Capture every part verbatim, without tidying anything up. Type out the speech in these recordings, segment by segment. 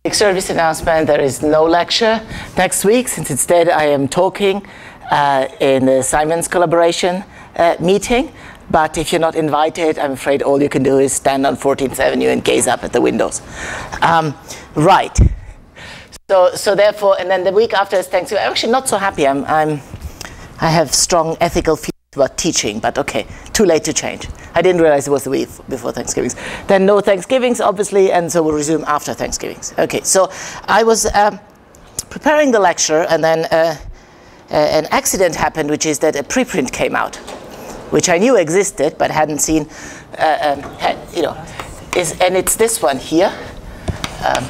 Big service announcement, there is no lecture next week, since instead I am talking uh, in the Simon's collaboration uh, meeting. But if you're not invited, I'm afraid all you can do is stand on fourteenth Avenue and gaze up at the windows. Um, right. So, so therefore, and then the week after is Thanksgiving. I'm actually not so happy. I'm, I'm, I have strong ethical feelings about teaching, but okay, too late to change. I didn't realize it was the week before Thanksgivings. Then no Thanksgivings, obviously, and so we'll resume after Thanksgivings. Okay, so I was um, preparing the lecture, and then uh, uh, an accident happened, which is that a preprint came out, which I knew existed, but hadn't seen, uh, um, had, you know, is, and it's this one here. Um,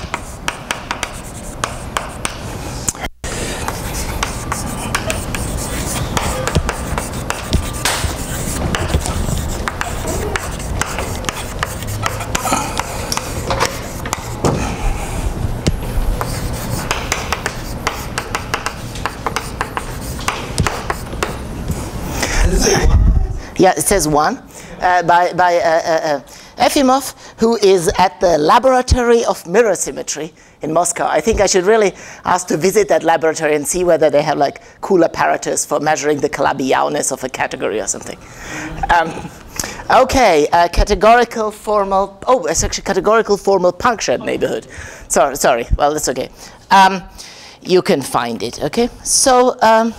Yeah, it says one, uh, by, by uh, uh, uh, Efimov, who is at the Laboratory of Mirror Symmetry in Moscow. I think I should really ask to visit that laboratory and see whether they have like cool apparatus for measuring the Calabi-Yawness of a category or something. Um, okay, uh, categorical formal, oh, it's actually categorical formal punctured neighborhood. Sorry, sorry, well, that's okay. Um, you can find it, okay? So, um,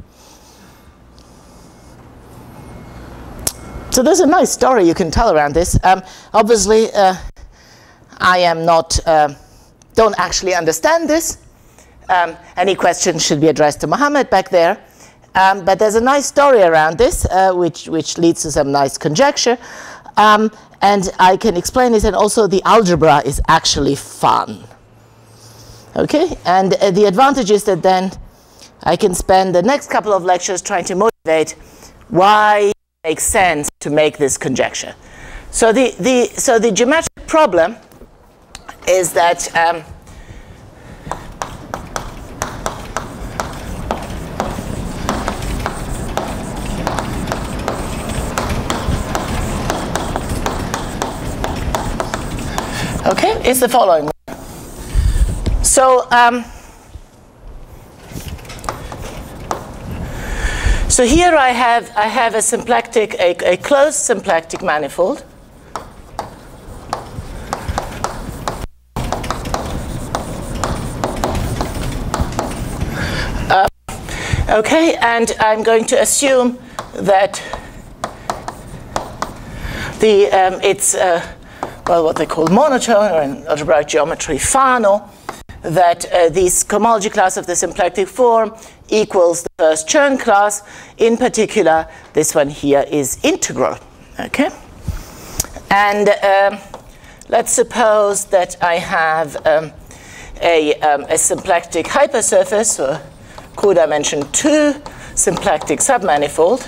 So there's a nice story you can tell around this. Um, obviously, uh, I am not, uh, don't actually understand this. Um, any questions should be addressed to Mohammed back there. Um, but there's a nice story around this, uh, which, which leads to some nice conjecture. Um, and I can explain this, and also the algebra is actually fun. Okay, and uh, the advantage is that then I can spend the next couple of lectures trying to motivate why makes sense to make this conjecture. So the, the, so the geometric problem is that um, okay, it's the following. So um, So here I have, I have a symplectic, a, a closed symplectic manifold. Uh, okay, and I'm going to assume that the um, it's uh, well what they call monotone, or in algebraic geometry Fano, that uh, this cohomology class of the symplectic form equals the first Chern class. In particular, this one here is integral. Okay, and um, let's suppose that I have um, a, um, a symplectic hypersurface, or codimension two symplectic submanifold,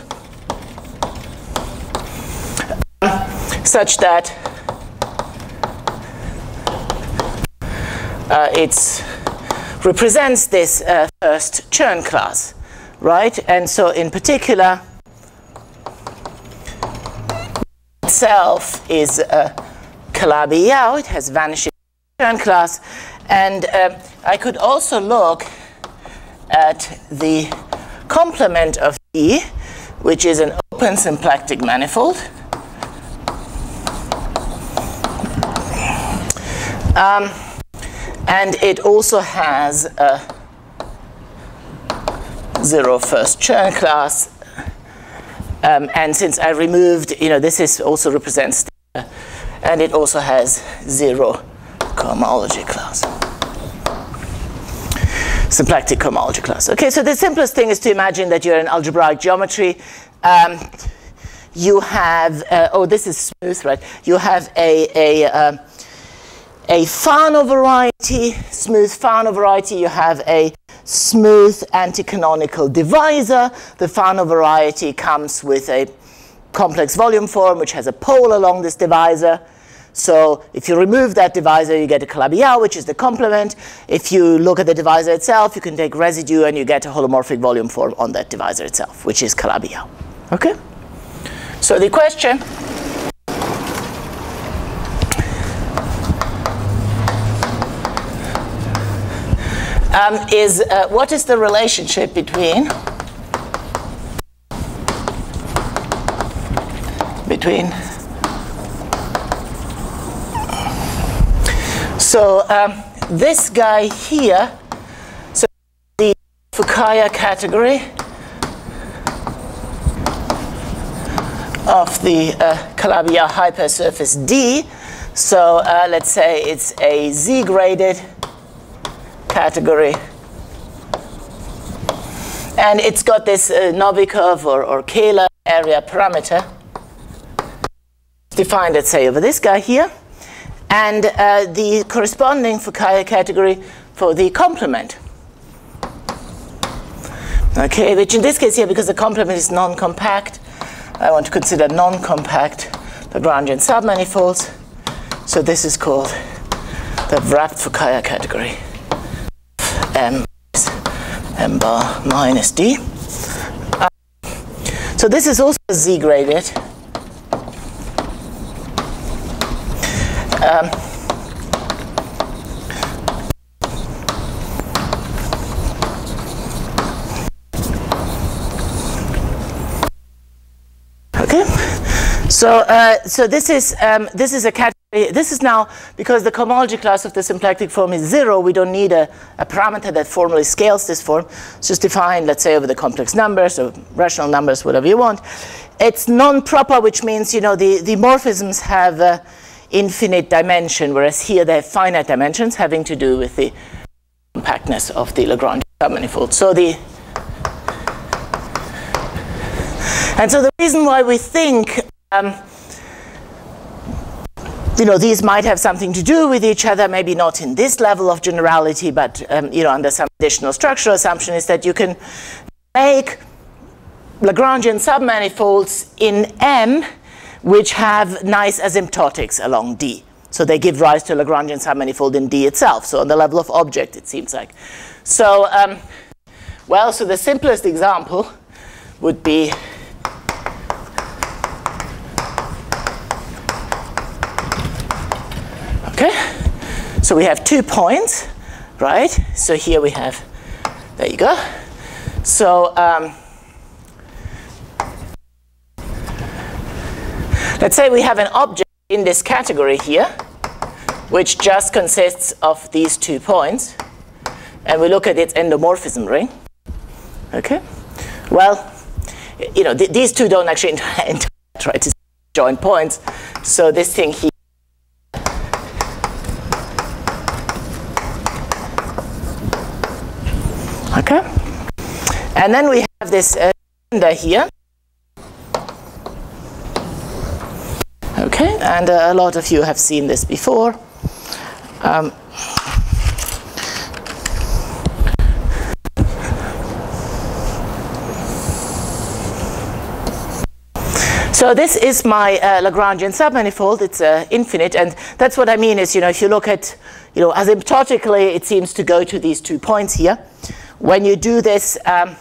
um, such that Uh, it represents this uh, first Chern class, right? And so in particular, itself is a Calabi-Yau. It has vanishing Chern class. And uh, I could also look at the complement of E, which is an open symplectic manifold. Um, And it also has a zero first Chern class. Um, and since I removed, you know, this is also represents, uh, and it also has zero cohomology class. Symplectic cohomology class. Okay, so the simplest thing is to imagine that you're in algebraic geometry. Um, you have, uh, oh, this is smooth, right? You have a, a um, a Fano variety, smooth Fano variety. You have a smooth anticanonical divisor. The Fano variety comes with a complex volume form which has a pole along this divisor. So if you remove that divisor, you get a Calabi-Yau, which is the complement. If you look at the divisor itself, you can take residue and you get a holomorphic volume form on that divisor itself, which is Calabi-Yau. Okay? So the question um, is uh, what is the relationship between between so um, this guy here, so the Fukaya category of the uh, Calabi-Yau hypersurface D. So uh, let's say it's a Z-graded category. And it's got this uh, Novikov or, or Kähler area parameter defined, let's say, over this guy here. And uh, the corresponding Fukaya category for the complement. Okay, which in this case here, because the complement is non-compact, I want to consider non-compact Lagrangian submanifolds. So this is called the wrapped Fukaya category. M is M bar minus D. Uh, so this is also Z-graded. Um, okay, so uh, so this is um, this is a category. This is now, because the cohomology class of the symplectic form is zero, we don't need a, a parameter that formally scales this form. It's just defined, let's say, over the complex numbers or rational numbers, whatever you want. It's non-proper, which means, you know, the, the morphisms have uh, infinite dimension, whereas here they have finite dimensions having to do with the compactness of the Lagrangian submanifold. So the and so the reason why we think um, you know, these might have something to do with each other, maybe not in this level of generality, but um, you know, under some additional structural assumption, is that you can make Lagrangian submanifolds in M which have nice asymptotics along D. So they give rise to a Lagrangian submanifold in D itself. So on the level of object, it seems like. So, um, well, so the simplest example would be okay, so we have two points, right? So here we have, there you go. So um, let's say we have an object in this category here, which just consists of these two points, and we look at its endomorphism ring. Okay, well, you know, th these two don't actually interact, right? It's joint points. So this thing here. Okay, and then we have this uh, cylinder here. Okay, and uh, a lot of you have seen this before. Um, So this is my uh, Lagrangian submanifold. It's uh, infinite, and that's what I mean is, you know, if you look at, you know, asymptotically, it seems to go to these two points here. When you do this, um,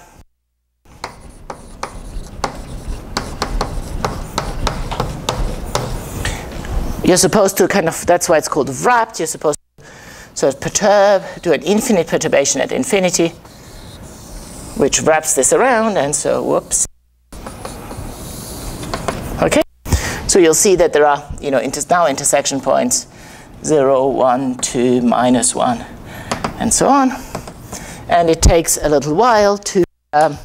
you're supposed to kind of, that's why it's called wrapped. You're supposed to sort of perturb, do an infinite perturbation at infinity, which wraps this around, and so, whoops. Okay, so you'll see that there are, you know, inter now intersection points, zero, one, two, minus one, and so on. And it takes a little while to, um,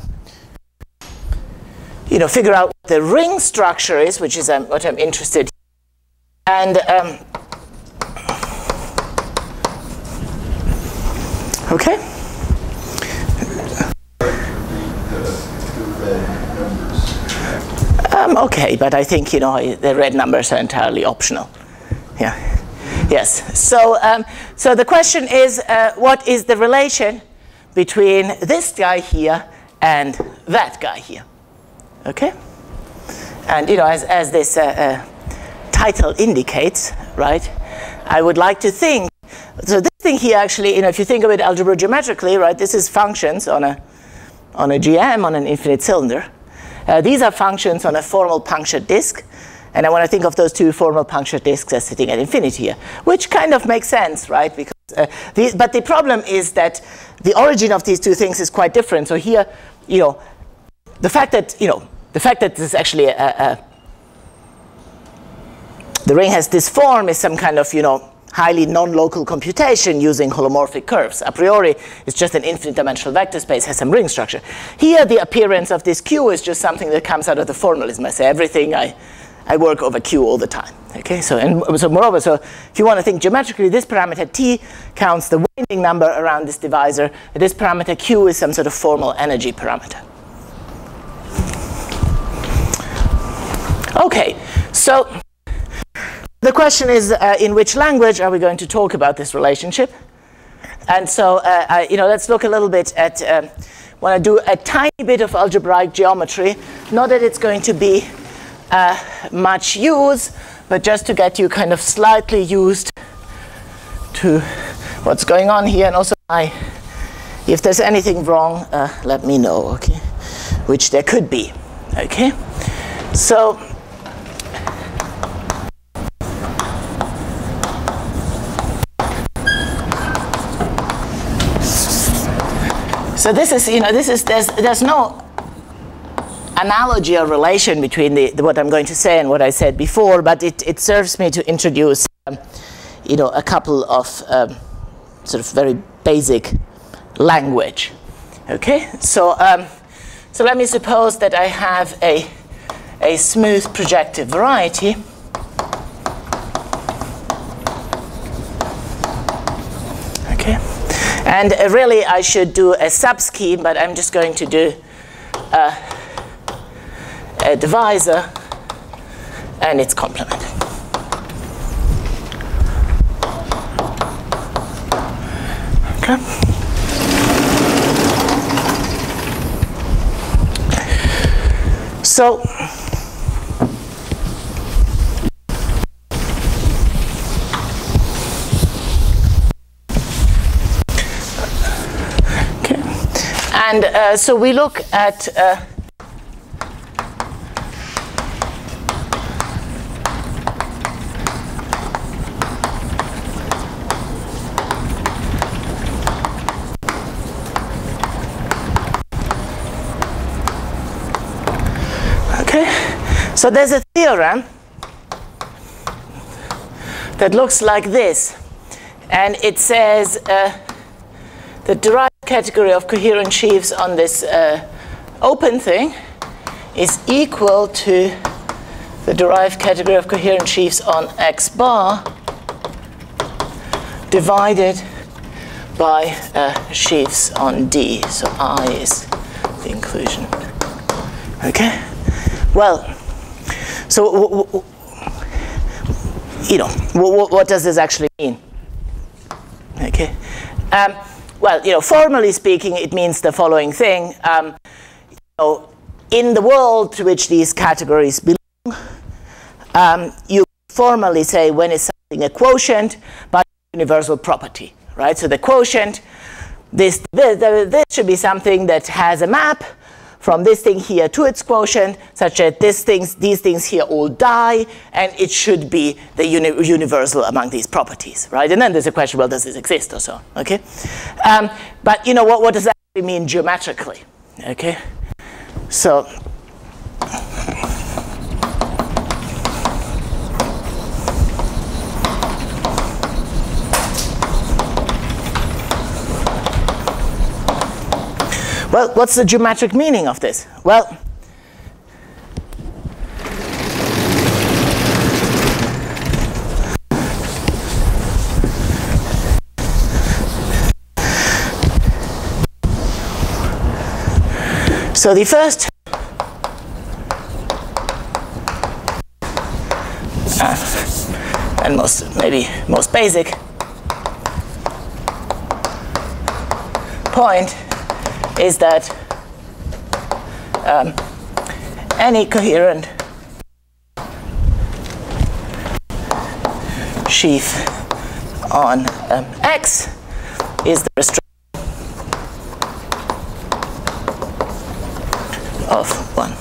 you know, figure out what the ring structure is, which is um, what I'm interested in. And um, okay. Um, okay, but I think, you know, the red numbers are entirely optional. Yeah. Yes. So, um, so the question is, uh, what is the relation between this guy here and that guy here? Okay. And, you know, as as this uh, uh, title indicates, right? I would like to think. So this thing here, actually, you know, if you think of it algebra geometrically, right? This is functions on a on a G M on an infinite cylinder. Uh, these are functions on a formal punctured disk, and I want to think of those two formal punctured disks as sitting at infinity here, which kind of makes sense, right? Because Uh, the, but the problem is that the origin of these two things is quite different. So here, you know, the fact that, you know, the fact that this is actually a, a the ring has this form is some kind of, you know, highly non-local computation using holomorphic curves. A priori, it's just an infinite dimensional vector space, has some ring structure. Here, the appearance of this Q is just something that comes out of the formalism. I say everything, I, I work over Q all the time. Okay, so, and so moreover, so if you want to think geometrically, this parameter T counts the winding number around this divisor. This parameter Q is some sort of formal energy parameter. Okay, so the question is, uh, in which language are we going to talk about this relationship? And so, uh, I, you know, let's look a little bit at, uh, when I do a tiny bit of algebraic geometry, not that it's going to be uh, much use, but just to get you kind of slightly used to what's going on here. And also, I, if there's anything wrong, uh, let me know, okay? Which there could be, okay? So, So this is, you know, this is, there's, there's no analogy or relation between the, the, what I'm going to say and what I said before, but it, it serves me to introduce, um, you know, a couple of um, sort of very basic language. Okay, so, um, so let me suppose that I have a, a smooth projective variety. Okay. And uh, really, I should do a subscheme, but I'm just going to do uh, a divisor and its complement. Okay. So, And uh, so we look at uh, okay, so there's a theorem that looks like this, and it says uh, the derived category of coherent sheaves on this uh, open thing is equal to the derived category of coherent sheaves on X bar divided by uh, sheaves on D. So I is the inclusion. Okay? Well, so w w you know, w what does this actually mean? Okay. Um, Well, you know, formally speaking, it means the following thing. Um, you know, in the world to which these categories belong, um, you formally say when is something a quotient by universal property, right? So the quotient, this, this, this should be something that has a map from this thing here to its quotient, such that this things, these things here all die, and it should be the uni universal among these properties, right? And then there's a question, well, does this exist or so, okay? Um, but, you know, what, what does that actually mean geometrically, okay? So, well, what's the geometric meaning of this? Well, so the first uh, and most, maybe most basic point is that um, any coherent sheaf on um, X is the restriction of one.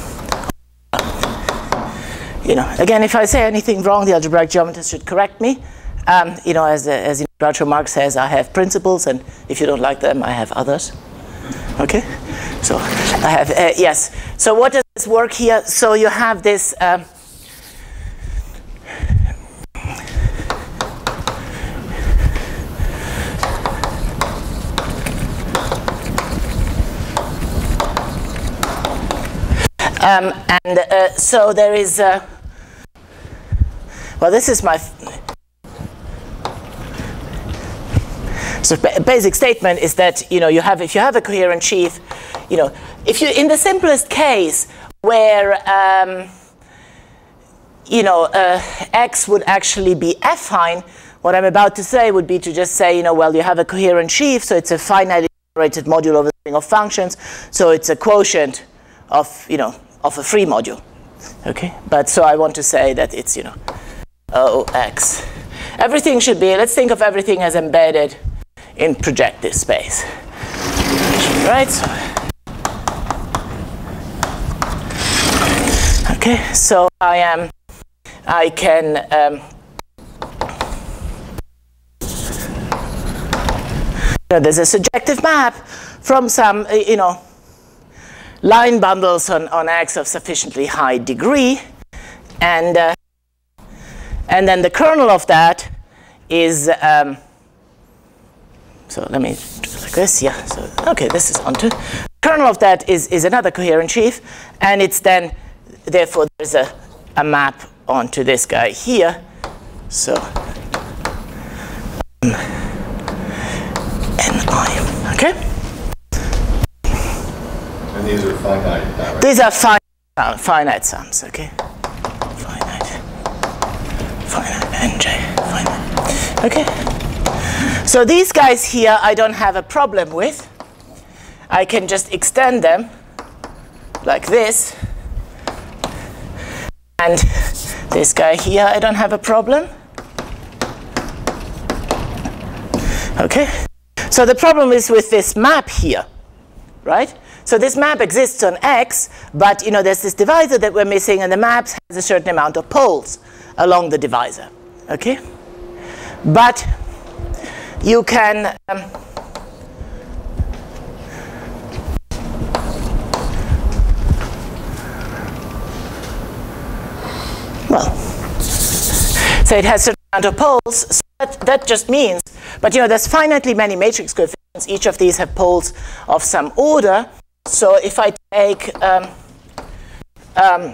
You know, again, if I say anything wrong, the algebraic geometrist should correct me. Um, you know, as, a, as you Groucho Marx says, I have principles, and if you don't like them, I have others. Okay? So I have, uh, yes. So what does this work here? So you have this, um, um, and uh, so there is, uh, well, this is my, so basic statement is that, you know, you have, if you have a coherent sheaf, you know, if you, in the simplest case where, um, you know, uh, X would actually be affine, what I'm about to say would be to just say, you know, well, you have a coherent sheaf, so it's a finitely generated module of a string of functions, so it's a quotient of, you know, of a free module. Okay, but so I want to say that it's, you know, O X. Everything should be, let's think of everything as embedded in projective space. Right? So, okay, so I am, I can, um, you know, there's a surjective map from some, you know, line bundles on, on X of sufficiently high degree, and uh, and then the kernel of that is, um, so let me do it like this, yeah, so, okay, this is onto. Kernel of that is, is another coherent sheaf, and it's then, therefore, there's a, a map onto this guy here, so, um, N I, okay? And these are finite, right? These are finite, uh, finite sums, okay? Finite, finite, N J, finite, okay? So these guys here I don't have a problem with. I can just extend them like this. And this guy here I don't have a problem. Okay? So the problem is with this map here, right? So this map exists on X, but you know there's this divisor that we're missing, and the map has a certain amount of poles along the divisor. Okay? But you can um, well, so it has a certain amount of poles, so that, that just means, but you know there's finitely many matrix coefficients, each of these have poles of some order, so if I take um, um,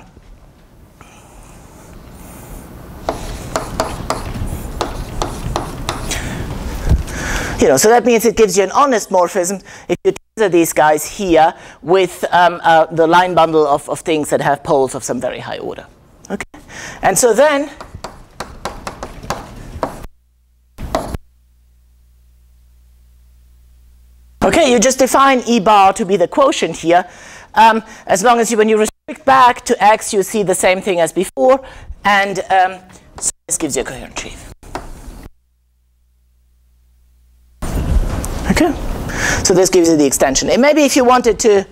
you know, so that means it gives you an honest morphism if you tensor these guys here with um, uh, the line bundle of, of things that have poles of some very high order. Okay, and so then okay, you just define E bar to be the quotient here. Um, as long as you, when you restrict back to X, you see the same thing as before, and um, so this gives you a coherent sheaf. Okay, so this gives you the extension. And maybe if you wanted to,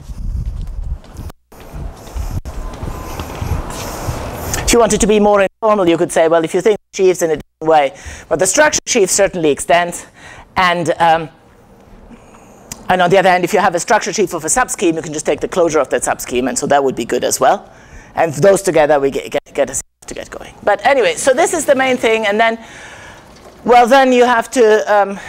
if you wanted to be more informal, you could say, well, if you think sheaves in a different way, but the structure sheaf certainly extends, and um, and on the other hand, if you have a structure sheaf of a subscheme, you can just take the closure of that subscheme, and so that would be good as well. And those together, we get, get, get us to get going. But anyway, so this is the main thing, and then, well, then you have to. Um,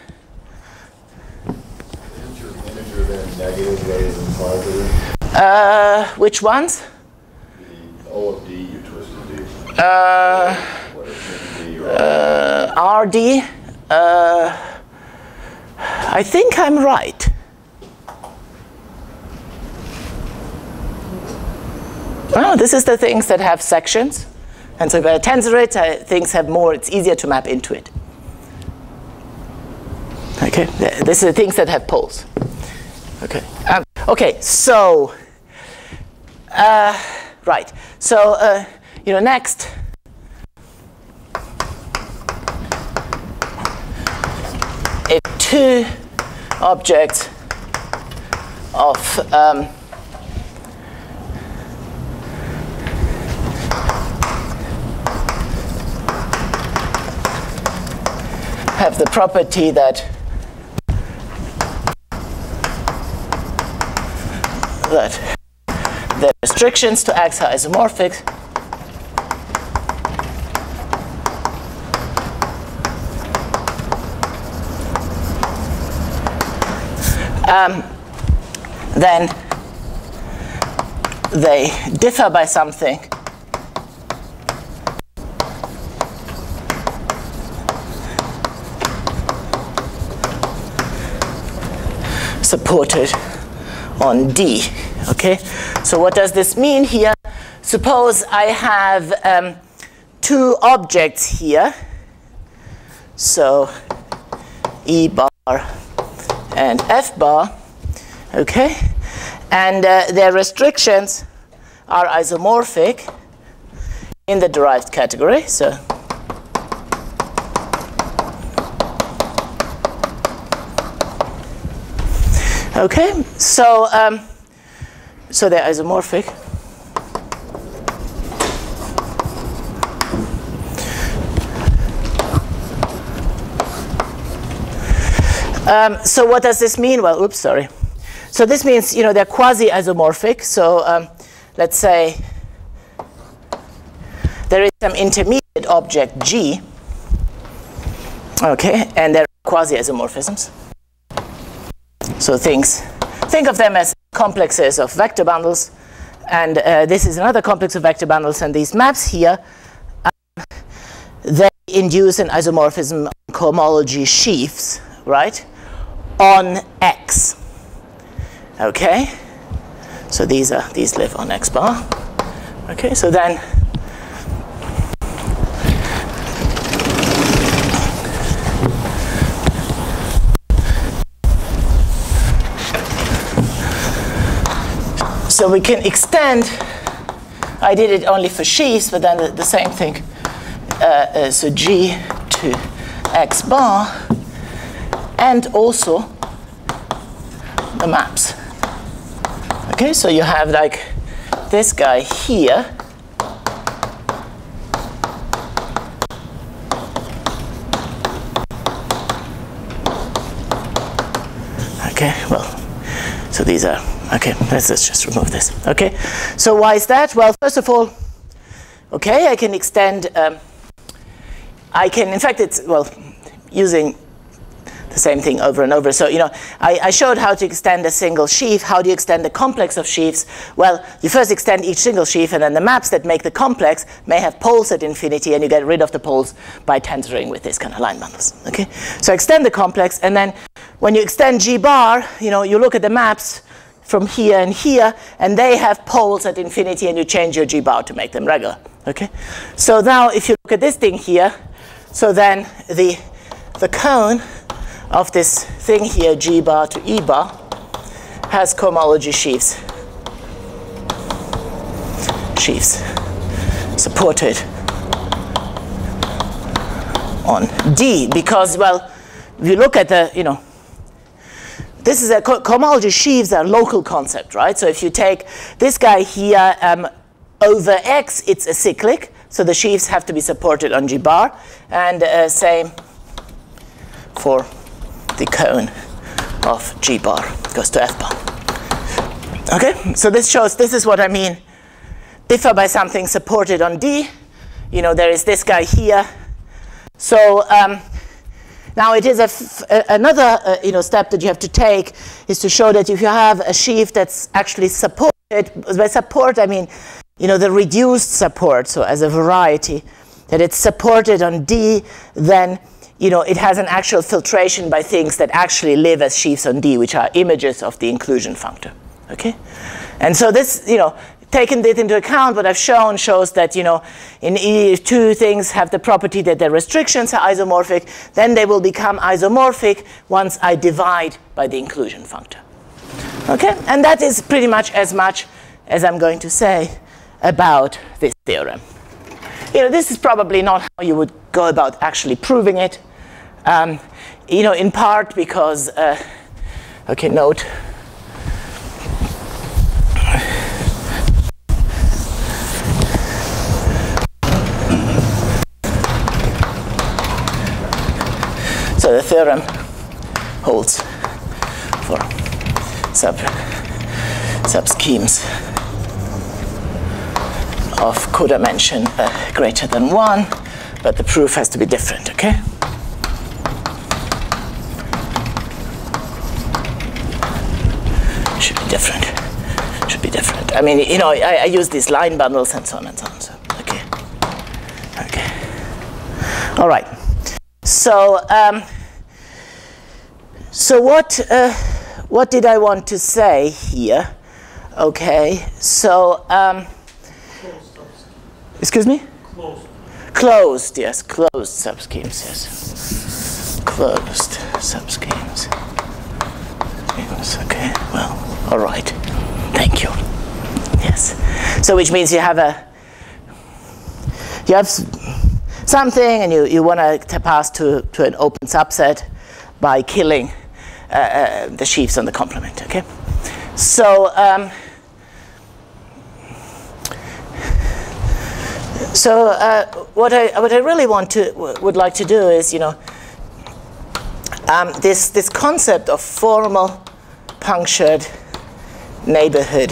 Isn't your integer then negative rather than positive? uh, which ones? The O of D, you twisted D. Uh, What is D or uh, R D. Uh, I think I'm right. Oh, this is the things that have sections. And so if I tensor it, uh, things have more, it's easier to map into it. Okay, this are the things that have poles. Okay, um, okay, so, uh, right, so, uh, you know, next. If two objects of um, have the property that that the restrictions to X are isomorphic. Um, then they differ by something supported on D. Okay, so what does this mean here? Suppose I have um, two objects here, so E bar and F bar, okay, and uh, their restrictions are isomorphic in the derived category. So okay, so um, so they're isomorphic. Um, so what does this mean? Well, oops, sorry. So this means, you know, they're quasi-isomorphic. So um, let's say there is some intermediate object G, okay, and there are quasi-isomorphisms. So things, think of them as complexes of vector bundles, and uh, this is another complex of vector bundles, and these maps here, um, they induce an isomorphism on cohomology sheaves, right, on X. Okay, so these are these live on X bar. Okay, so then so we can extend. I did it only for sheaves, but then the, the same thing. Uh, uh, so G to X bar, and also the maps. Okay, so you have like this guy here. Okay, well, so these are, okay, let's, let's just remove this. Okay, so why is that? Well, first of all, okay, I can extend, um, I can, in fact, it's, well, using the same thing over and over. So, you know, I, I showed how to extend a single sheaf. How do you extend a complex of sheaves? Well, you first extend each single sheaf, and then the maps that make the complex may have poles at infinity, and you get rid of the poles by tensoring with this kind of line bundles. Okay, so extend the complex, and then when you extend G bar, you know, you look at the maps from here and here, and they have poles at infinity, and you change your G bar to make them regular. Okay, so now if you look at this thing here, so then the the cone of this thing here, G bar to E bar, has cohomology sheaves. Sheaves supported on D, because, well, if you look at the, you know, this is a co cohomology sheaves are a local concept, right? So if you take this guy here um, over X, it's acyclic, so the sheaves have to be supported on G bar, and uh, same for the cone of G bar goes to F bar. Okay, so this shows, this is what I mean, differ by something supported on D. You know, there is this guy here. So um, now it is a f another uh, you know, step that you have to take is to show that if you have a sheaf that's actually supported, by support I mean, you know, the reduced support, so as a variety, that it's supported on D, then you know, it has an actual filtration by things that actually live as sheaves on D, which are images of the inclusion functor. Okay? And so this, you know, taking this into account, what I've shown shows that, you know, in if two things have the property that their restrictions are isomorphic, then they will become isomorphic once I divide by the inclusion functor. Okay? And that is pretty much as much as I'm going to say about this theorem. You know, this is probably not how you would go about actually proving it. Um, you know, in part because, uh, okay, note. So the theorem holds for sub subschemes of codimension uh, greater than one, but the proof has to be different, okay? Should be different. Should be different. I mean, you know, I, I use these line bundles and so on and so on. So, okay. Okay. All right. So, um, so what, uh, what did I want to say here? Okay. So, um, excuse me? Closed. Closed, yes. Closed subschemes, yes. Closed subschemes. Yes, okay. Well, all right. Thank you. Yes. So which means you have a you have something and you, you want to pass to, to an open subset by killing uh, uh, the sheaves on the complement, okay? So um, so uh, what I what I really want to would like to do is, you know, um, this this concept of formal punctured neighborhood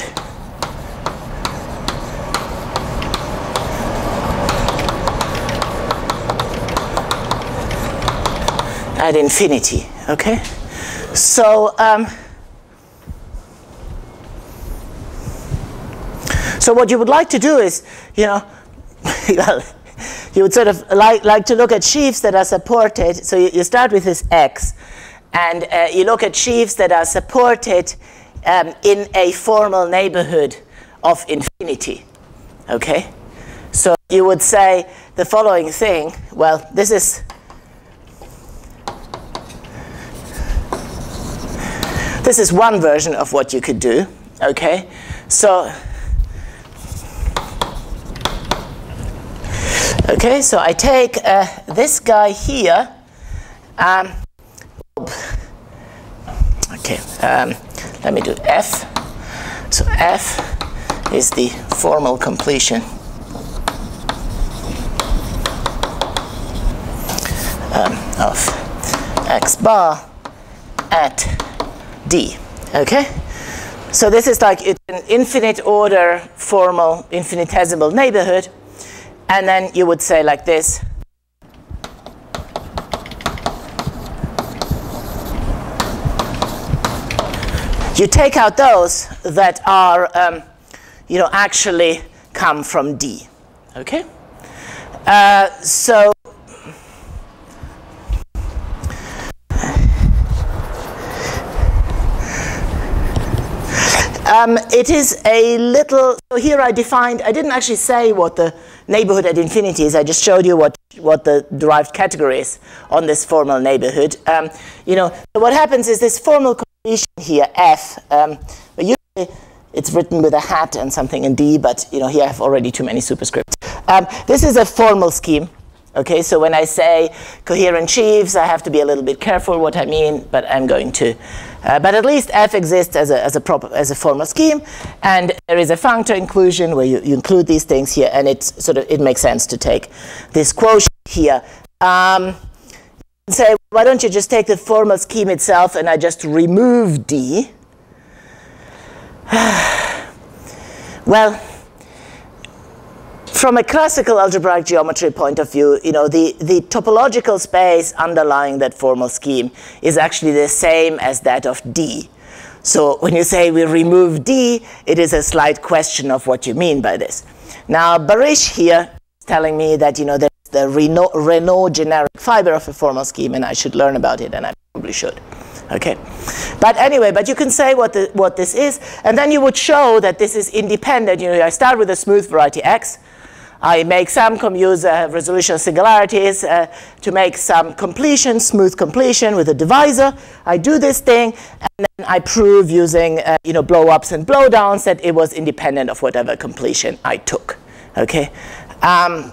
at infinity, okay? So, um, so what you would like to do is, you know, well, you would sort of like, like to look at sheaves that are supported. So you, you start with this X, and uh, you look at sheaves that are supported um, in a formal neighborhood of infinity, okay? So you would say the following thing. Well, this is this is one version of what you could do, okay? So okay, so I take uh, this guy here. Um, okay, um, let me do F. So F is the formal completion um, of X bar at D. Okay? So this is like it's an infinite order formal infinitesimal neighborhood. And then you would say like this. You take out those that are, um, you know, actually come from D. Okay? Uh, so Um, it is a little, so here I defined, I didn't actually say what the neighborhood at infinity is, I just showed you what, what the derived category is on this formal neighborhood. Um, you know, so what happens is this formal completion here, F, um, usually it's written with a hat and something in D, but you know, here I have already too many superscripts. Um, this is a formal scheme. Okay, so when I say coherent sheaves, I have to be a little bit careful what I mean, but I'm going to. Uh, but at least F exists as a, as a proper, as a formal scheme, and there is a functor inclusion where you, you include these things here, and it's sort of, it makes sense to take this quotient here. Um, say, why don't you just take the formal scheme itself and I just remove D? Well, from a classical algebraic geometry point of view, you know, the, the topological space underlying that formal scheme is actually the same as that of D. So when you say we remove D, it is a slight question of what you mean by this. Now, Barish here is telling me that, you know, there's the Renault, Renault generic fiber of a formal scheme, and I should learn about it, and I probably should. Okay, but anyway, but you can say what the, what this is, and then you would show that this is independent. You know, I start with a smooth variety X. I make some use uh, resolution of singularities uh, to make some completion, smooth completion with a divisor. I do this thing, and then I prove using uh, you know, blow-ups and blow-downs that it was independent of whatever completion I took. Okay. Um,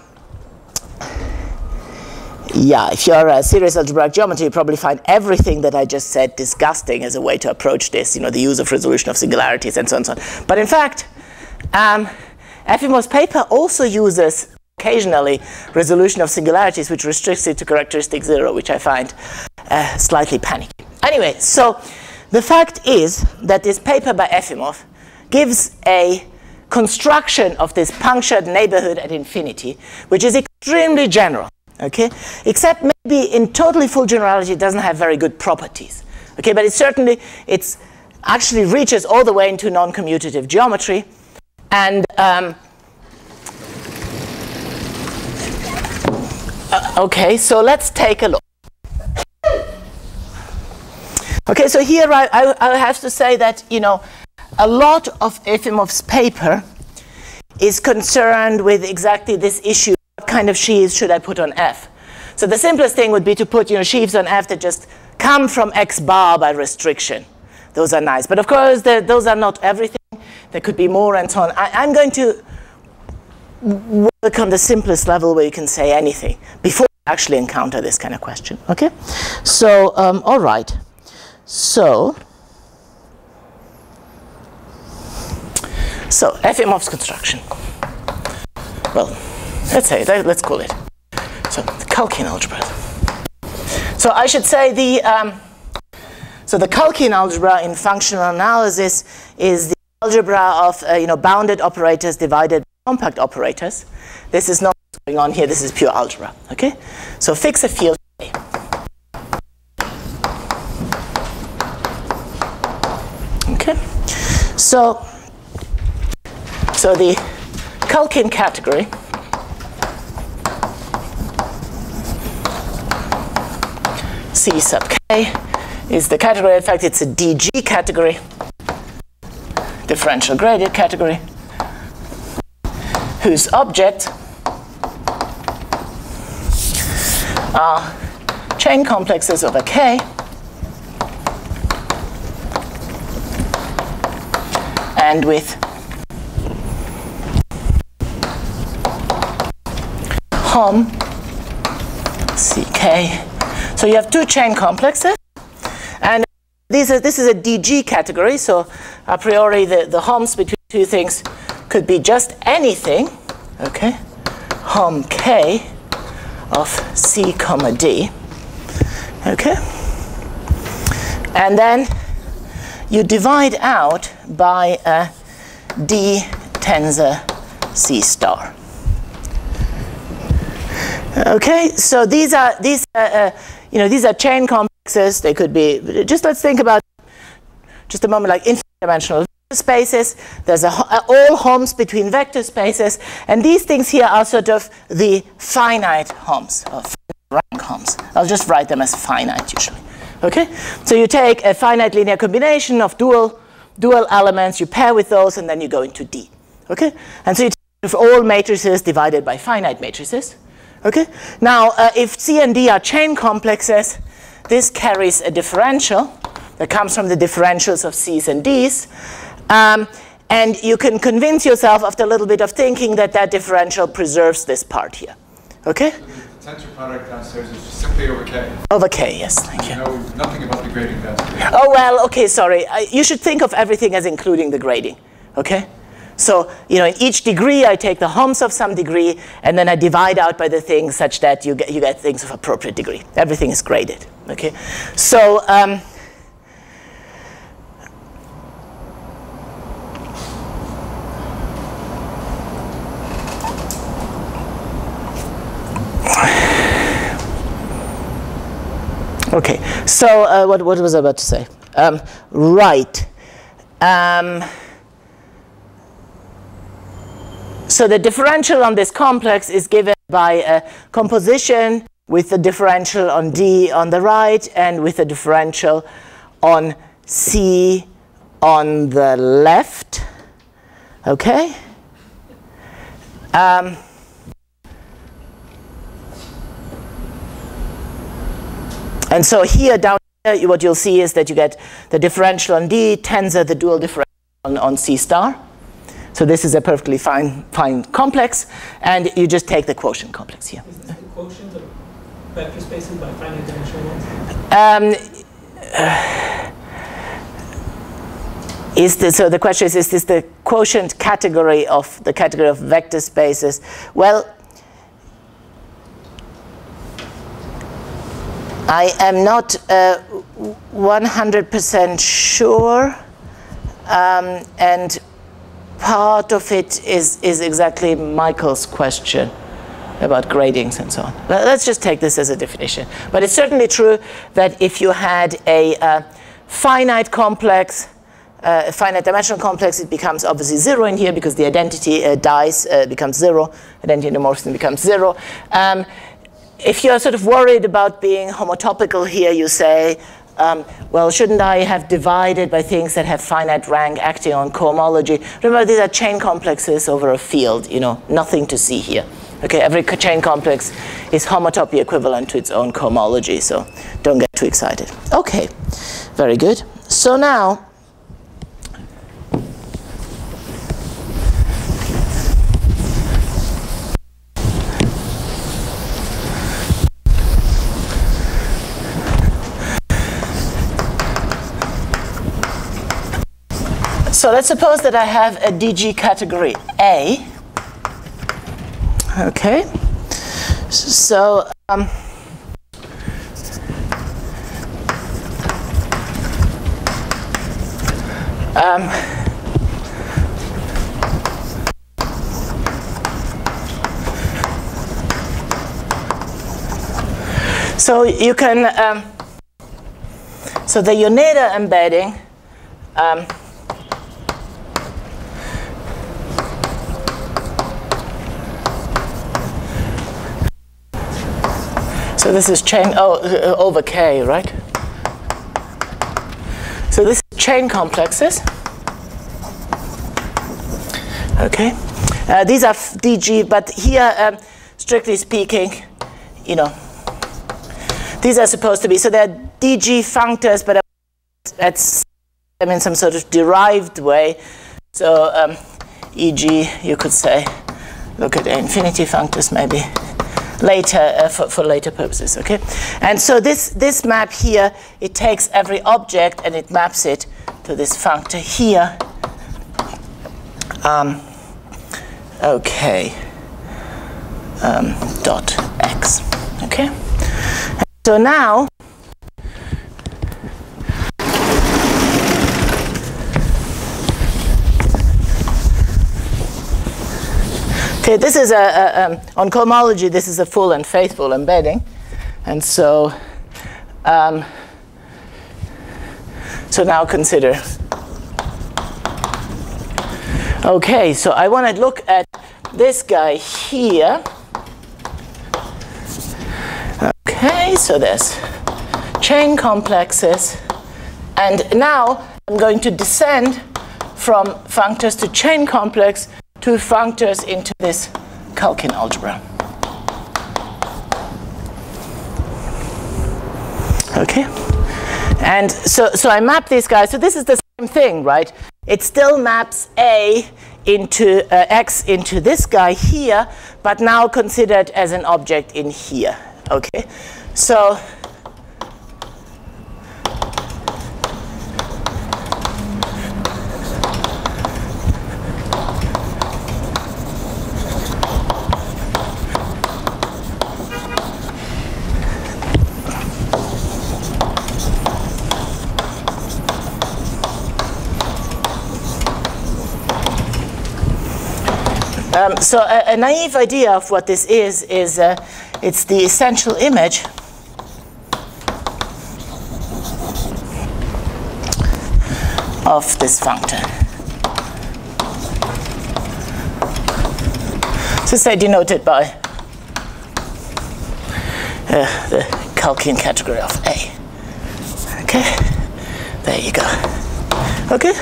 yeah, if you're a serious algebraic geometry, you probably find everything that I just said disgusting as a way to approach this. You know, the use of resolution of singularities and so on and so on. But in fact, um, Efimow's paper also uses occasionally resolution of singularities which restricts it to characteristic zero, which I find uh, slightly panicky. Anyway, so the fact is that this paper by Efimov gives a construction of this punctured neighborhood at infinity, which is extremely general, okay? Except maybe in totally full generality, it doesn't have very good properties, okay? But it certainly, it's actually reaches all the way into non-commutative geometry. And um, uh, okay, so let's take a look. Okay, so here I, I, I have to say that, you know, a lot of Efimov's paper is concerned with exactly this issue: what kind of sheaves should I put on F? So the simplest thing would be to put, you know, sheaves on F that just come from X bar by restriction. Those are nice, but of course those are not everything. There could be more and so on. I, I'm going to work on the simplest level where you can say anything before you actually encounter this kind of question. Okay, so um, all right, so. So, Efimov's construction. Well, let's say, let's call it. So, the Kalkin algebra. So, I should say the, um, so the Kalkin algebra in functional analysis is the algebra of, uh, you know, bounded operators divided by compact operators. This is not what's going on here, this is pure algebra, okay? So, fix a field A. Okay, so, So the Kalkin category C sub k is the category. In fact, it's a D G category, differential graded category, whose objects are chain complexes over K and with Hom C K. So you have two chain complexes, and these are, this is a D G category, so a priori the, the Homs between two things could be just anything, okay? Hom K of C comma D, okay? And then you divide out by a D tensor C star. Okay, so these are these uh, uh, you know, these are chain complexes. They could be, just let's think about just a moment, like infinite dimensional vector spaces. There's a, uh, all Homs between vector spaces, and these things here are sort of the finite Homs, or finite rank Homs. I'll just write them as finite usually. Okay, so you take a finite linear combination of dual dual elements, you pair with those, and then you go into D. Okay, and so you take all matrices divided by finite matrices. Okay, now uh, if C and D are chain complexes, this carries a differential that comes from the differentials of C's and D's, um, and you can convince yourself after a little bit of thinking that that differential preserves this part here. Okay? So the tensor product downstairs is simply over K. Over K, yes, thank you. No, nothing about the grading downstairs. Oh well, okay, sorry. I, you should think of everything as including the grading. Okay? So, you know, in each degree, I take the Homs of some degree, and then I divide out by the things such that you get, you get things of appropriate degree. Everything is graded, okay? So, um, okay, so uh, what, what was I about to say? Um, right. Um, So the differential on this complex is given by a composition with the differential on D on the right and with the differential on C on the left. Okay? Um, and so here, down here, what you'll see is that you get the differential on D tensor the dual differential on, on C star. So this is a perfectly fine, fine complex, and you just take the quotient complex here. Is this the quotient of vector spaces by finite dimensional ones? Um, uh, is this, so the question is, is this the quotient category of the category of vector spaces? Well, I am not one hundred percent sure, um, and part of it is, is exactly Michael's question about gradings and so on. But let's just take this as a definition. But it's certainly true that if you had a uh, finite complex, uh, a finite dimensional complex, it becomes obviously zero in here because the identity uh, dies, uh, becomes zero, identity homomorphism becomes zero. Um, if you're sort of worried about being homotopical here, you say, Um, well, shouldn't I have divided by things that have finite rank acting on cohomology? Remember, these are chain complexes over a field, you know, nothing to see here. Okay, every chain complex is homotopy equivalent to its own cohomology, so don't get too excited. Okay, very good. So now, so let's suppose that I have a D G category A. Okay. So um, um, so you can um, so the Yoneda embedding um, so this is chain oh, uh, over K, right? So this is chain complexes. Okay. Uh, these are D G, but here, um, strictly speaking, you know, these are supposed to be, so they're D G functors, but that's them in some sort of derived way. So, um, for example, you could say, look at infinity functors maybe. Later, uh, for, for later purposes, okay? And so this, this map here, it takes every object and it maps it to this functor here. Um, okay, um, dot x, okay? And so now, okay, this is a, a um, on cohomology, this is a full and faithful embedding. And so, um, so now consider. Okay, so I want to look at this guy here. Okay, so there's chain complexes. And now I'm going to descend from functors to chain complex to functors into this Calkin algebra. Okay? And so, so I map these guys. So this is the same thing, right? It still maps A into uh, X into this guy here, but now considered as an object in here. Okay? So Um, so a, a naive idea of what this is, is uh, it's the essential image of this functor. So say denoted by uh, the Calkin category of A. Okay, there you go. Okay.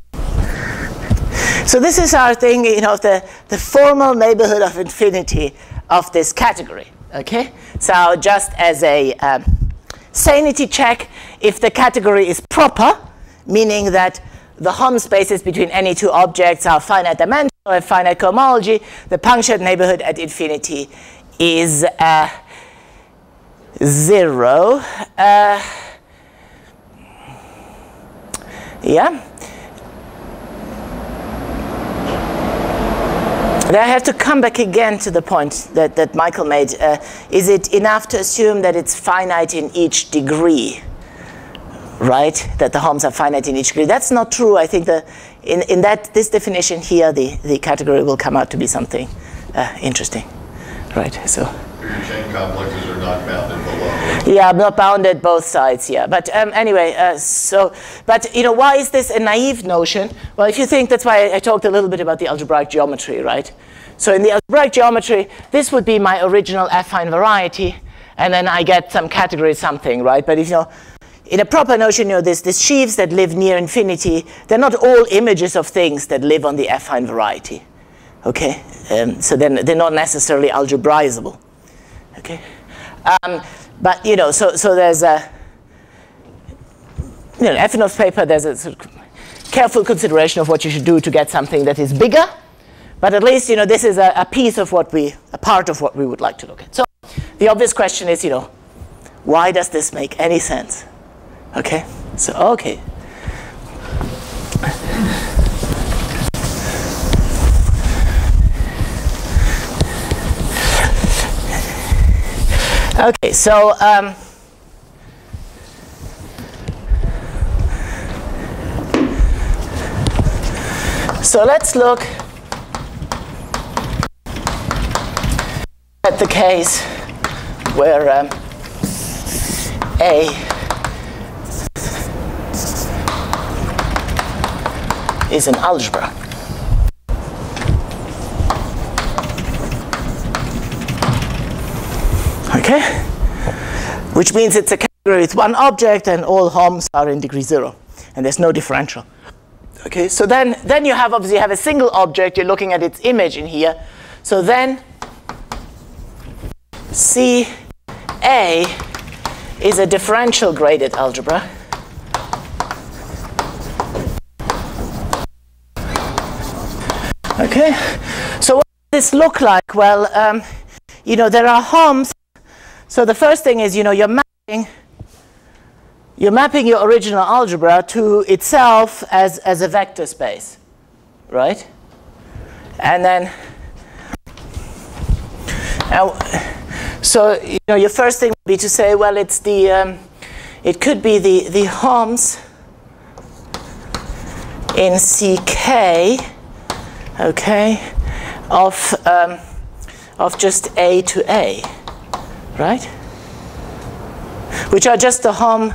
So this is our thing, you know, the, the formal neighborhood of infinity of this category, okay? So just as a um, sanity check, if the category is proper, meaning that the Hom spaces between any two objects are finite dimensional or finite cohomology, the punctured neighborhood at infinity is uh, zero. Uh, yeah. But I have to come back again to the point that, that Michael made. Uh, is it enough to assume that it's finite in each degree? Right? That the Homs are finite in each degree. That's not true. I think that in, in that this definition here, the, the category will come out to be something uh, interesting. Right? So. Your chain complexes are not bounded below. Yeah, not bounded both sides. Yeah, but um, anyway, uh, so but you know, why is this a naive notion? Well, if you think, that's why I talked a little bit about the algebraic geometry, right? So in the algebraic geometry, this would be my original affine variety, and then I get some category something, right? But if you know, in a proper notion, you know, this these sheaves that live near infinity, they're not all images of things that live on the affine variety. Okay, um, so then they're not necessarily algebraizable. Okay, um, but you know, so so there's a you know, Effinov's paper. There's a sort of careful consideration of what you should do to get something that is bigger, but at least you know this is a, a piece of what we, a part of what we would like to look at. So the obvious question is, you know, why does this make any sense? Okay, so okay. Okay, so um, so let's look at the case where um, A is an algebra. Okay, which means it's a category with one object and all Homs are in degree zero and there's no differential. Okay, so then, then you have obviously you have a single object, you're looking at its image in here. So then C A is a differential graded algebra. Okay, so what does this look like? Well, um, you know, there are Homs. So the first thing is, you know, you're mapping, you're mapping your original algebra to itself as, as a vector space, right? And then, now, so, you know, your first thing would be to say, well, it's the, um, it could be the, the Homs in C K, okay, of, um, of just A to A. Right? Which are just the Hom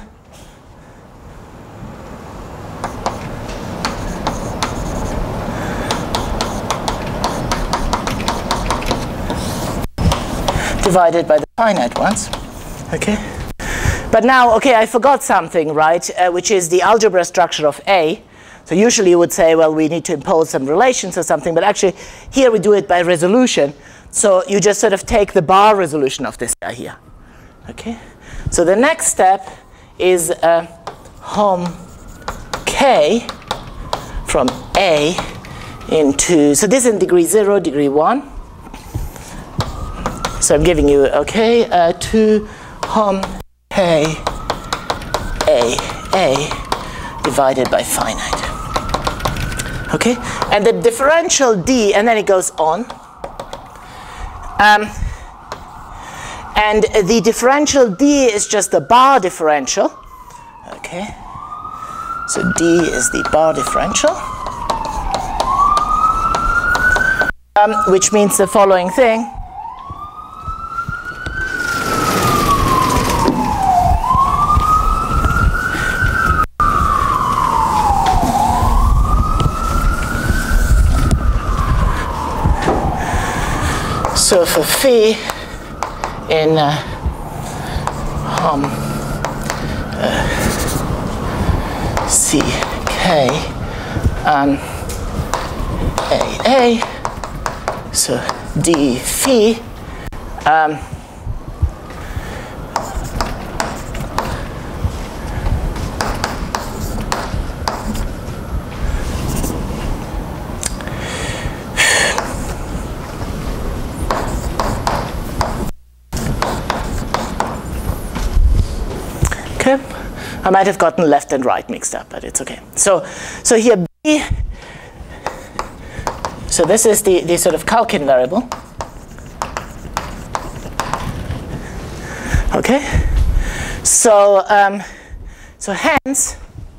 divided by the finite ones. Okay? But now, okay, I forgot something, right? Uh, which is the algebra structure of A. So usually you would say, well, we need to impose some relations or something, but actually here we do it by resolution. So you just sort of take the bar resolution of this guy here. Okay? So the next step is uh, Hom K from A into, so this is in degree zero, degree one. So I'm giving you, okay, uh, two Hom K A A divided by finite. Okay? And the differential D, and then it goes on. Um, and the differential D is just the bar differential. Okay, so D is the bar differential, um, which means the following thing. So for phi in uh, Hom uh, C K um, A A, so D phi um, okay, I might have gotten left and right mixed up, but it's okay. So, so here B, So this is the, the sort of Calkin variable. Okay? So, um, so hence,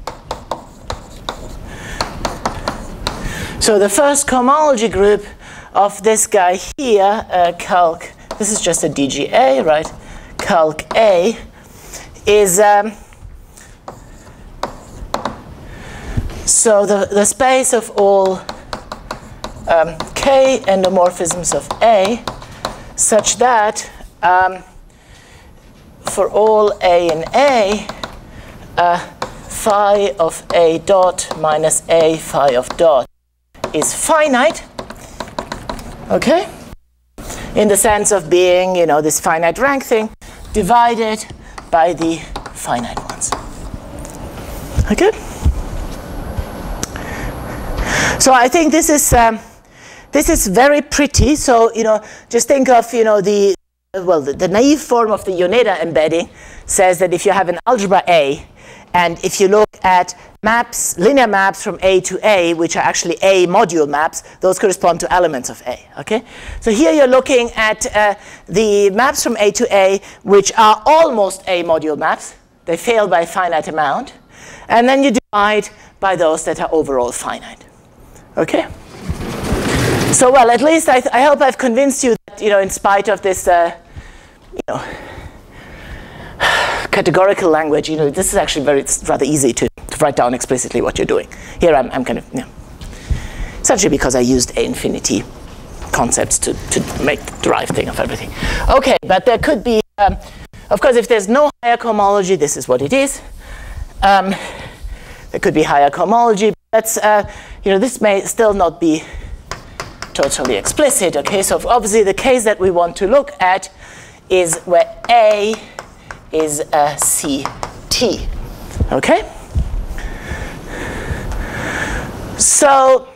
so the first cohomology group of this guy here, uh, calc, this is just a D G A, right? Calc A is, um, so the, the space of all um, K endomorphisms of A such that um, for all A in A, uh, phi of A dot minus A phi of dot is finite, okay? In the sense of being, you know, this finite rank thing divided by the finite ones, okay? So I think this is um, this is very pretty. So, you know, just think of, you know, the well, the, the naive form of the Yoneda embedding says that if you have an algebra A, and if you look at maps, linear maps from A to A, which are actually A module maps, those correspond to elements of A, okay? So here you're looking at uh, the maps from A to A, which are almost A module maps. They fail by a finite amount. And then you divide by those that are overall finite, okay? So, well, at least I, th I hope I've convinced you that, you know, in spite of this, uh, you know, categorical language, you know, this is actually very, it's rather easy to, to write down explicitly what you're doing. Here I'm, I'm kind of, you know, essentially because I used A infinity concepts to, to make the derived thing of everything. Okay, but there could be, um, of course, if there's no higher cohomology, this is what it is. Um, there could be higher cohomology. That's, uh, you know, this may still not be totally explicit, okay? So obviously the case that we want to look at is where A is a C T, okay? So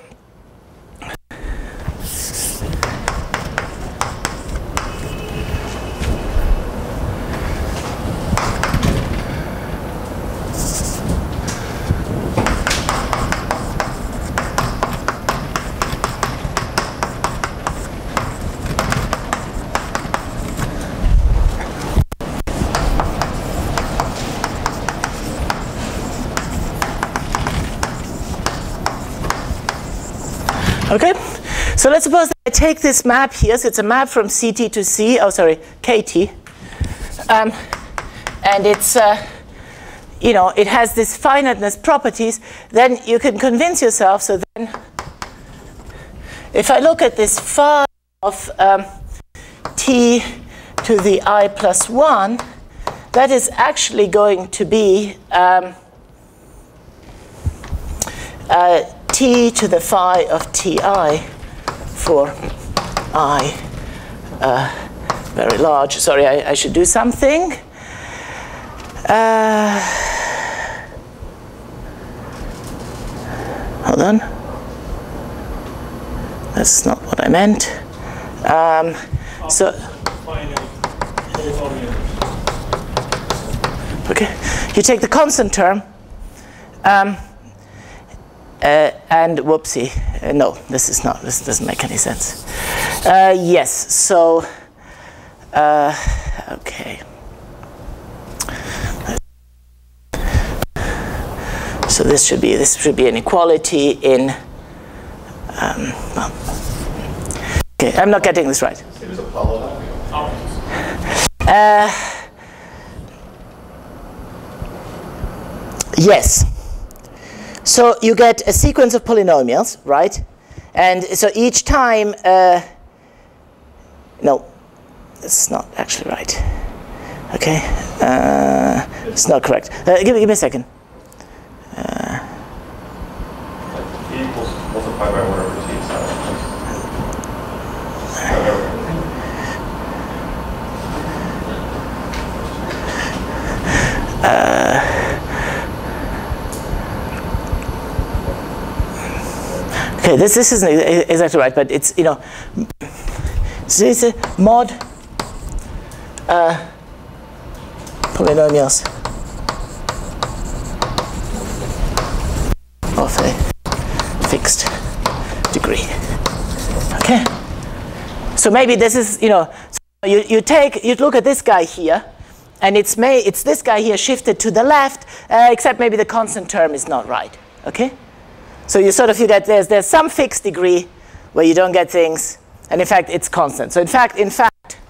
okay, so let's suppose that I take this map here, so it's a map from C T to C, oh sorry, K T, um, and it's, uh, you know, it has this finiteness properties, then you can convince yourself, so then if I look at this phi of um, T to the I plus one, that is actually going to be um, uh, T to the phi of Ti for I uh, very large. Sorry, I, I should do something. Uh, hold on. That's not what I meant. Um, so, okay, you take the constant term. Um, Uh, and whoopsie, uh, no, this is not, this doesn't make any sense. Uh, yes, so, uh, okay. So this should be, this should be an equality in, um, well, okay, I'm not getting this right. It was Apollo. Uh, yes. So you get a sequence of polynomials, right? And so each time, uh, no, that's not actually right. Okay, uh, it's not correct. Uh, give, me, give me a second. Uh, E equals multiplied by one over T side. uh, Okay, this, this isn't exactly right, but it's, you know, so it's a mod uh, polynomials of a fixed degree. Okay. So maybe this is, you know, so you, you take, you look at this guy here, and it's, may, it's this guy here shifted to the left, uh, except maybe the constant term is not right, okay? So you sort of, you get, there's, there's some fixed degree where you don't get things, and in fact, it's constant. So in fact, in fact,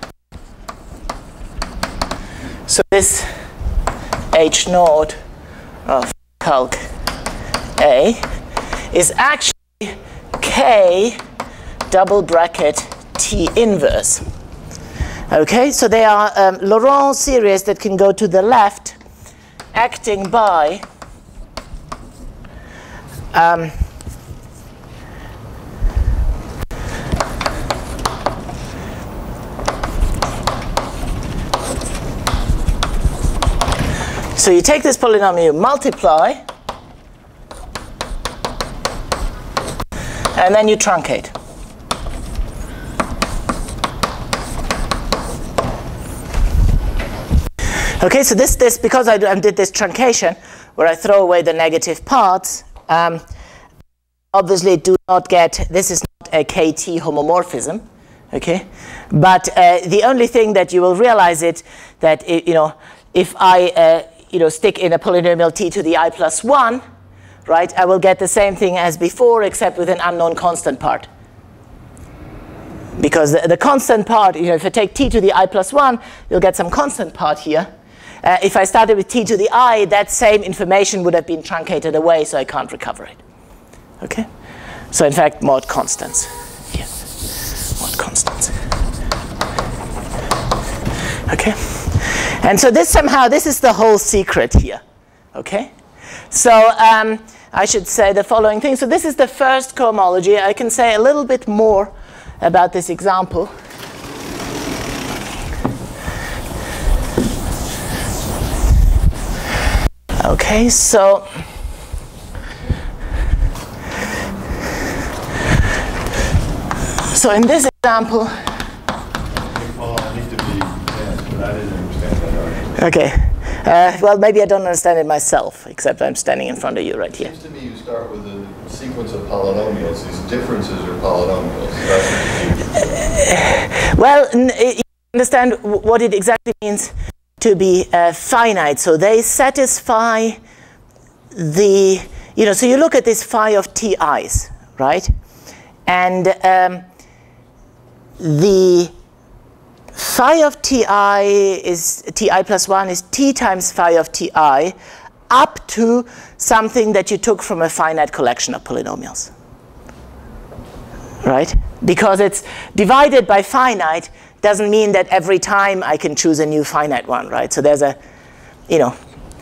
so this H naught of calc A is actually K double bracket T inverse. Okay, so they are um, Laurent series that can go to the left, acting by um, so you take this polynomial, you multiply, and then you truncate. Okay, so this, this because I, do, I did this truncation, where I throw away the negative parts, um, obviously do not get, this is not a K T homomorphism, okay? But uh, the only thing that you will realize it, that, it, you know, if I, uh, you know, stick in a polynomial t to the I plus one, right, I will get the same thing as before, except with an unknown constant part. Because the, the constant part, you know, if I take t to the I plus one, you'll get some constant part here. Uh, if I started with t to the I, that same information would have been truncated away, so I can't recover it. Okay? So in fact, mod constants. Here. Mod constants. Okay? And so this somehow, this is the whole secret here. Okay? So um, I should say the following thing. So this is the first cohomology. I can say a little bit more about this example. Okay, so so in this example, Paul, I need to be dense, but I didn't understand that. okay, uh, well maybe I don't understand it myself, except I'm standing in front of you right here. It seems to me you start with a sequence of polynomials. These differences are polynomials. That's Well, you understand what it exactly means to be uh, finite. So they satisfy the, you know, so you look at this phi of ti's, right? And um, the phi of ti is, ti plus one is t times phi of ti up to something that you took from a finite collection of polynomials, right? Because it's divided by finite doesn't mean that every time I can choose a new finite one, right? So there's a, you know.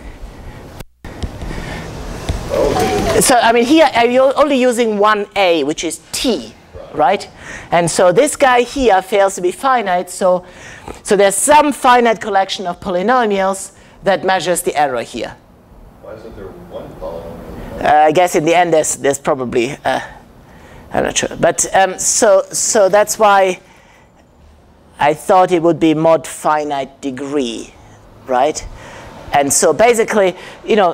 So I mean here you're only using one a, which is t, right? And so this guy here fails to be finite, so, so there's some finite collection of polynomials that measures the error here. Why isn't there one polynomial? Uh, I guess in the end there's, there's probably, uh, I'm not sure. But um, so, so that's why I thought it would be mod finite degree, right? And so basically, you know,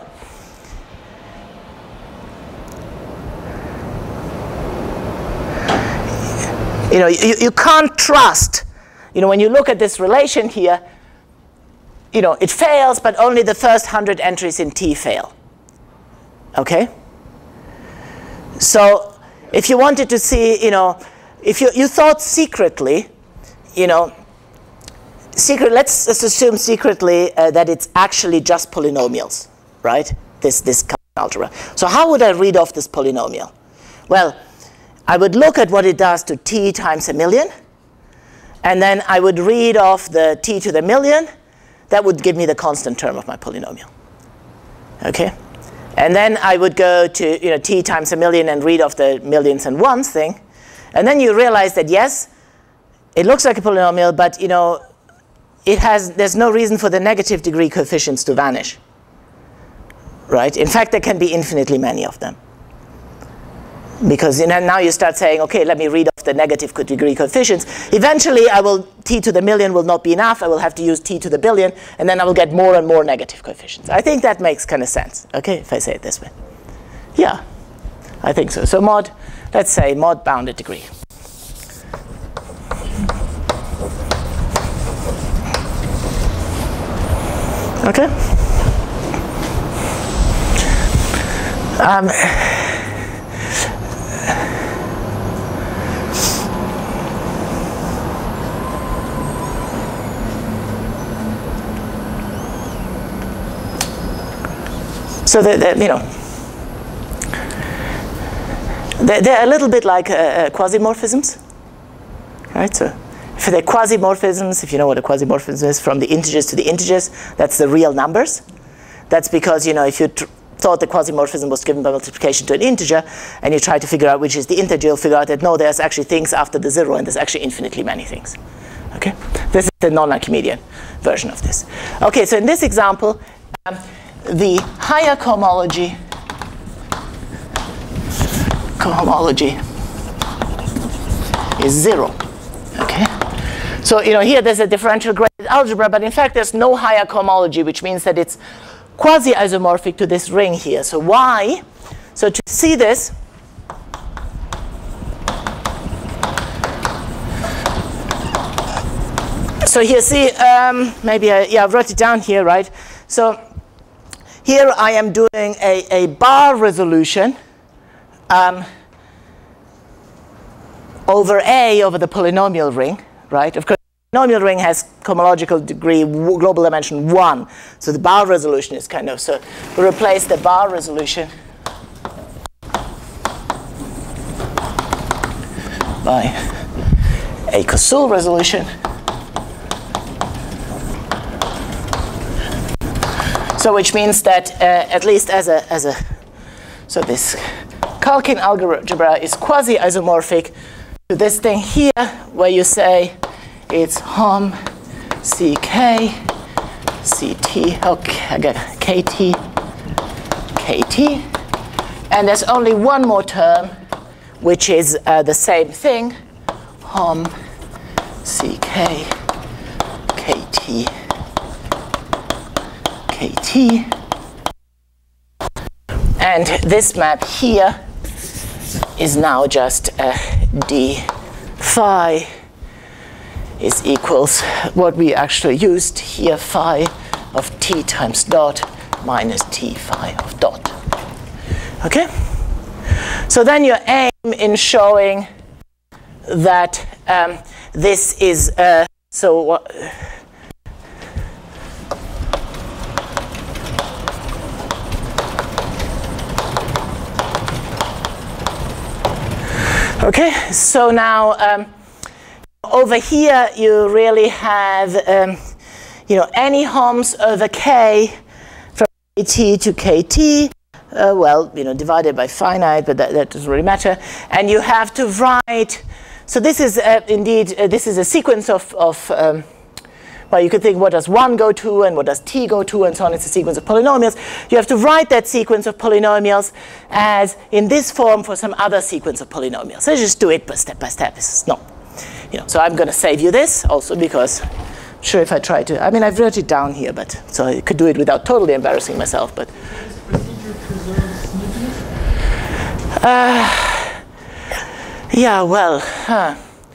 you know, you, you can't trust, you know, when you look at this relation here, you know, it fails, but only the first hundred entries in T fail. Okay? So if you wanted to see, you know, if you, you thought secretly, you know, secret, let's just assume secretly uh, that it's actually just polynomials, right? This, this algebra. So how would I read off this polynomial? Well, I would look at what it does to t times a million, and then I would read off the t to the million. That would give me the constant term of my polynomial. Okay? And then I would go to, you know, t times a million and read off the millions and ones thing. And then you realize that, yes, it looks like a polynomial, but, you know, it has, there's no reason for the negative degree coefficients to vanish. Right? In fact, there can be infinitely many of them. Because, you know, now you start saying, okay, let me read off the negative degree coefficients. Eventually, I will, t to the million will not be enough. I will have to use t to the billion, and then I will get more and more negative coefficients. I think that makes kind of sense, okay, if I say it this way. Yeah, I think so. So mod, let's say mod bounded degree. Okay. Um, so the, the, you know, they're, they're a little bit like uh, uh, quasimorphisms, right? So if they're quasimorphisms, if you know what a quasimorphism is, from the integers to the integers, that's the real numbers. That's because, you know, if you tr thought the quasimorphism was given by multiplication to an integer, and you try to figure out which is the integer, you'll figure out that no, there's actually things after the zero, and there's actually infinitely many things. Okay, this is the non-Archimedean version of this. Okay, so in this example, um, the higher cohomology, cohomology is zero. Okay, so you know here there's a differential graded algebra, but in fact there's no higher cohomology, which means that it's quasi-isomorphic to this ring here. So why? So to see this, so here, see, um, maybe I, yeah, I wrote it down here, right? So here I am doing a, a bar resolution um, over A over the polynomial ring, right? Of course, the polynomial ring has cohomological degree, global dimension one. So the bar resolution is kind of, so we replace the bar resolution by a Kosul resolution. So which means that uh, at least as a, as a, so this Kalkin algebra is quasi-isomorphic to this thing here, where you say it's hom ck ct, okay, I got kt, kt, and there's only one more term, which is uh, the same thing, hom ck kt, kt, and this map here is now just uh, d phi is equals what we actually used here, phi of t times dot minus t phi of dot. Okay? So then your aim in showing that um, this is, uh, so what, okay, so now um, over here you really have um, you know, any homs over k from kt to kt, uh, well, you know, divided by finite, but that, that doesn't really matter. And you have to write, so this is uh, indeed, uh, this is a sequence of, of um, well, you could think what does one go to and what does t go to and so on. It's a sequence of polynomials. You have to write that sequence of polynomials as in this form for some other sequence of polynomials. So just do it by step by step. This is not, you know, so I'm going to save you this also because I'm sure if I try to, I mean, I've wrote it down here, but so I could do it without totally embarrassing myself. But uh, yeah, well, huh.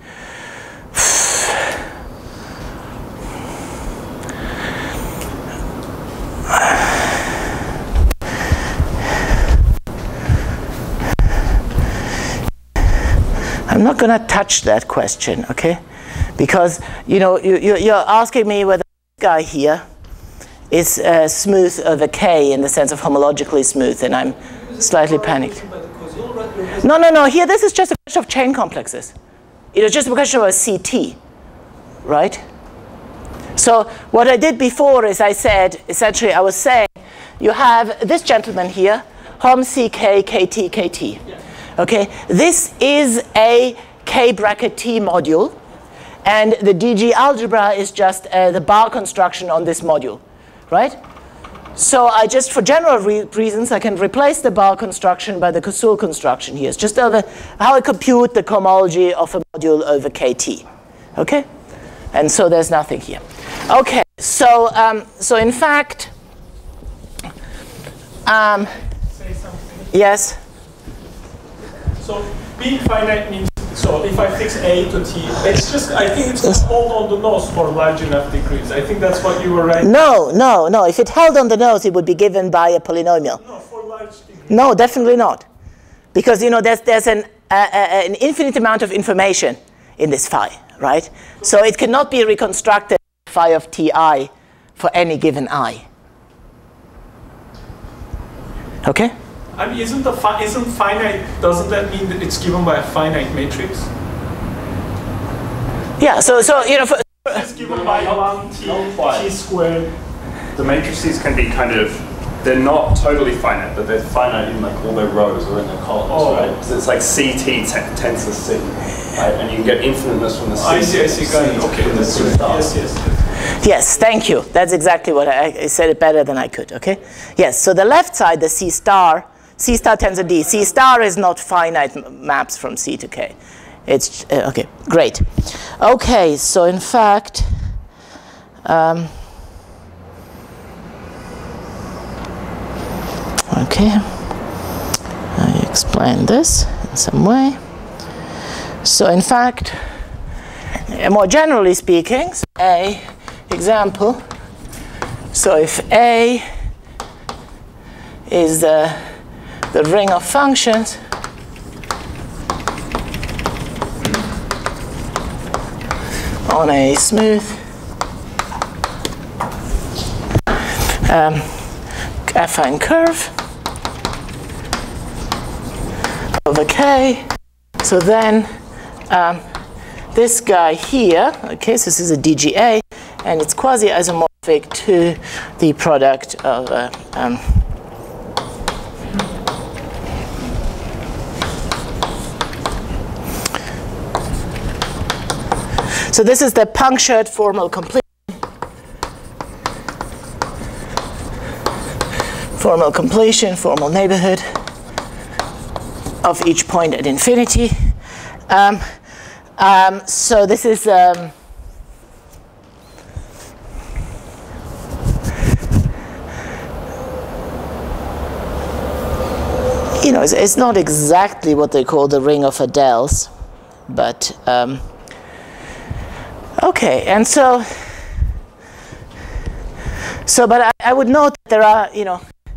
I'm not going to touch that question, okay? Because, you know, you, you, you're asking me whether this guy here is uh, smooth over K in the sense of homologically smooth, and I'm slightly panicked. No, no, no, here this is just a question of chain complexes. It is just a question of a C T, right? So what I did before is I said, essentially I was saying, you have this gentleman here, hom C K, K T, K T. Okay, this is a K bracket T module, and the D G algebra is just uh, the bar construction on this module, right? So I just, for general re reasons, I can replace the bar construction by the Kosul construction here. It's just over how I compute the cohomology of a module over K T, okay? And so there's nothing here. Okay, so um, so in fact, um, Say something. yes. So being finite means So if I fix A to T, it's just, I think it's just hold on the nose for large enough degrees. I think that's what you were writing. No, no, no. If it held on the nose, it would be given by a polynomial. No, for large degrees. No, definitely not. Because, you know, there's, there's an, uh, uh, an infinite amount of information in this phi, right? So it cannot be reconstructed phi of Ti for any given I. Okay? I mean, isn't the fi isn't finite? Doesn't that mean that it's given by a finite matrix? Yeah. So, so you know, for, it's given by one t t squared. The matrices can be kind of, they're not totally finite, but they're finite in like all their rows or in their columns, oh. right? So it's like C T tensor C, right? And you can get infiniteness from the C. I see, I see. Got it. Okay, that's right. Yes, yes, yes. Yes, thank you. That's exactly what I, I said it better than I could. Okay. Yes. So the left side, the C star. C star tensor D. C star is not finite maps from C to K. It's uh, okay. Great. Okay. So in fact, um, okay. I explain this in some way. So in fact, uh, more generally speaking, so A example. So if A is the the ring of functions on a smooth um, affine curve over K. So then um, this guy here, okay, so this is a D G A, and it's quasi-isomorphic to the product of uh, um, so this is the punctured formal completion. Formal completion, formal neighborhood of each point at infinity. Um, um, so this is um, you know, it's, it's not exactly what they call the ring of Adels, but um, okay, and so, so, but I, I would note that there are, you know,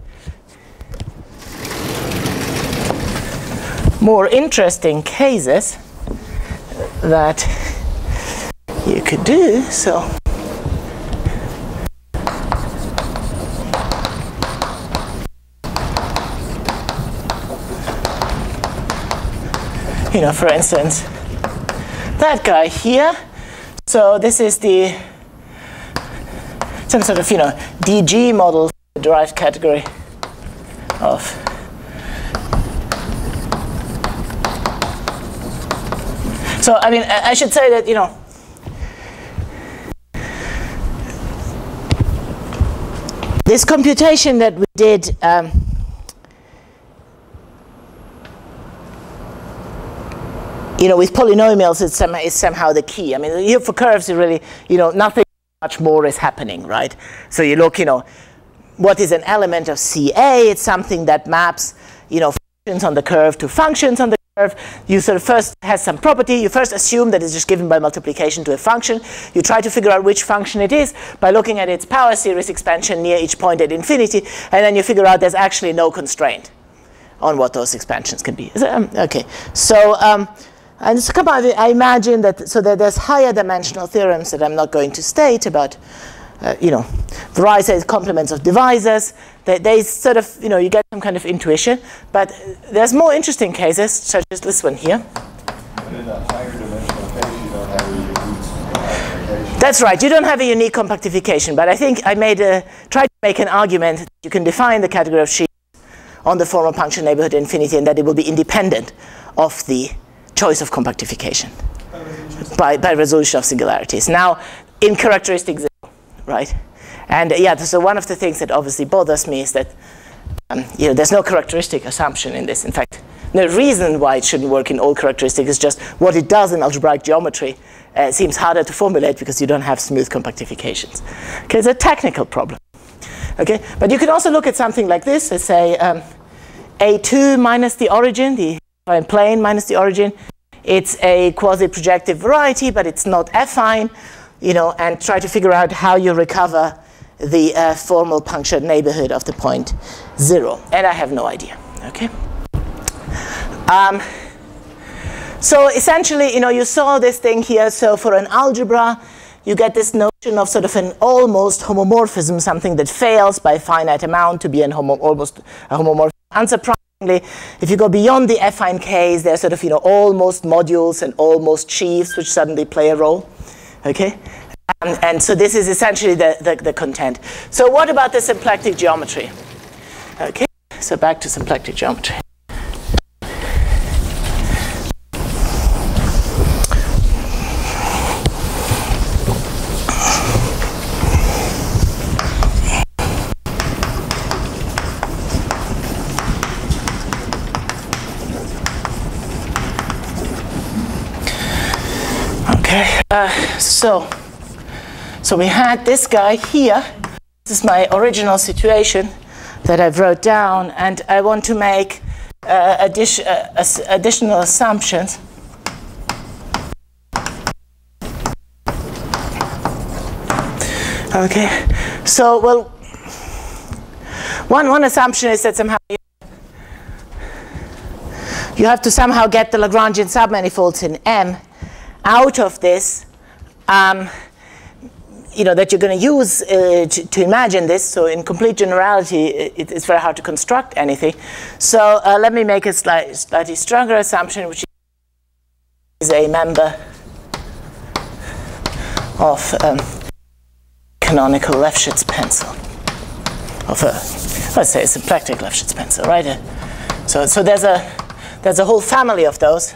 more interesting cases that you could do. So, you know, for instance, that guy here. So this is the some sort of, you know, D G model, the derived category of so I mean I should say that, you know, this computation that we did um, you know, with polynomials, it's, some, it's somehow the key. I mean, here for curves, you really, you know, nothing much more is happening, right? So you look, you know, what is an element of C A? It's something that maps, you know, functions on the curve to functions on the curve. You sort of first has some property. You first assume that it's just given by multiplication to a function. You try to figure out which function it is by looking at its power series expansion near each point at infinity, and then you figure out there's actually no constraint on what those expansions can be. Um, okay, so. Um, And so come on, I imagine that, so that there's higher dimensional theorems that I'm not going to state about, uh, you know, varieties, complements of divisors. They, they sort of, you know, you get some kind of intuition. But there's more interesting cases, such as this one here. And in a higher dimensional case, you don't have a unique compactification. That's right. You don't have a unique compactification. But I think I made a, tried to make an argument that you can define the category of sheets on the formal function neighborhood infinity, and that it will be independent of the choice of compactification by, by resolution of singularities. Now, in characteristic zero, right? And uh, yeah, so one of the things that obviously bothers me is that um, you know, there's no characteristic assumption in this. In fact, the reason why it shouldn't work in all characteristics is just what it does in algebraic geometry uh, seems harder to formulate because you don't have smooth compactifications. Okay, it's a technical problem. Okay, but you can also look at something like this. Let's say um, A two minus the origin, the plane minus the origin it's a quasi-projective variety, but it's not affine, you know, and try to figure out how you recover the uh, formal punctured neighborhood of the point zero. And I have no idea, okay? Um, so essentially, you know, you saw this thing here. So for an algebra, you get this notion of sort of an almost homomorphism, something that fails by a finite amount to be an homo almost a homomorphism. Unsurprisingly, if you go beyond the affine case, there's sort of, you know, almost modules and almost sheaves which suddenly play a role, okay? Um, and so this is essentially the, the, the content. So what about the symplectic geometry? Okay, so back to symplectic geometry. Okay, uh, so, so we had this guy here. This is my original situation that I wrote down, and I want to make uh, addition, uh, additional assumptions. Okay, so, well, one, one assumption is that somehow you, you have to somehow get the Lagrangian submanifolds in M out of this, um, you know, that you're going to use uh, to, to imagine this. So in complete generality, it, it's very hard to construct anything. So uh, let me make a slight, slightly stronger assumption, which is a member of um, canonical Lefschetz pencil, of a, let's say, a symplectic Lefschetz pencil, right? Uh, so, so there's a there's a whole family of those.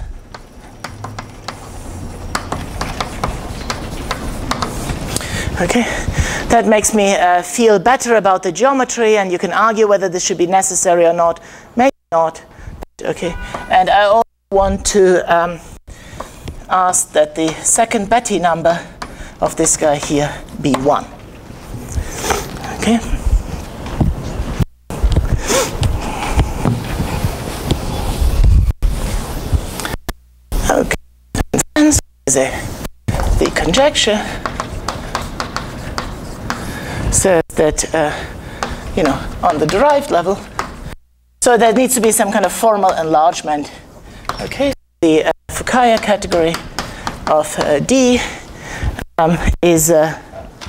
Okay, that makes me uh, feel better about the geometry, and you can argue whether this should be necessary or not. Maybe not. Okay, and I also want to um, ask that the second Betti number of this guy here be one. Okay. Okay. And so is a, the conjecture says that, uh, you know, on the derived level, so there needs to be some kind of formal enlargement. Okay, the uh, Fukaya category of uh, D um, is, uh,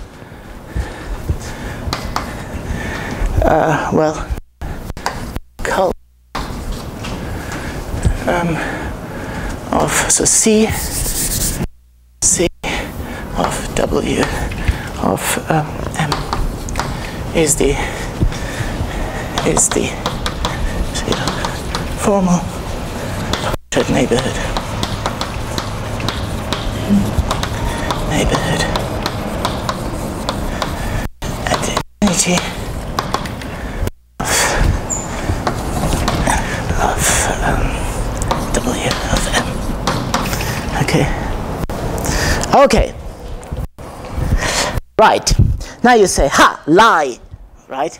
uh, well, col um, of, so C, C of W of um, M is the is the you know, formal neighborhood neighborhood at the infinity of, of um, W of M. Okay. Okay. Right. Now you say, ha, lie, right?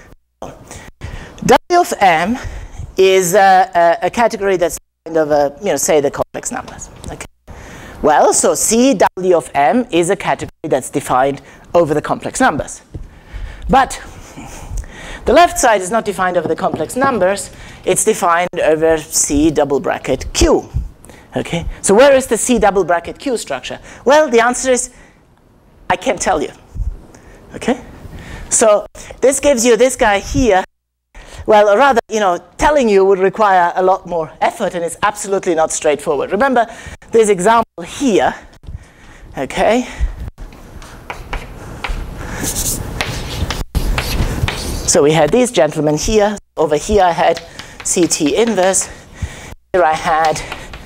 W of M is a, a, a category that's kind of a, you know, say the complex numbers. Okay. Well, so C W of M is a category that's defined over the complex numbers. But the left side is not defined over the complex numbers. It's defined over C double bracket Q. Okay. So where is the C double bracket Q structure? Well, the answer is I can't tell you. Okay? So this gives you this guy here. Well, or rather, you know, telling you would require a lot more effort, and it's absolutely not straightforward. Remember this example here. Okay? So we had these gentlemen here. Over here I had C T inverse. Here I had.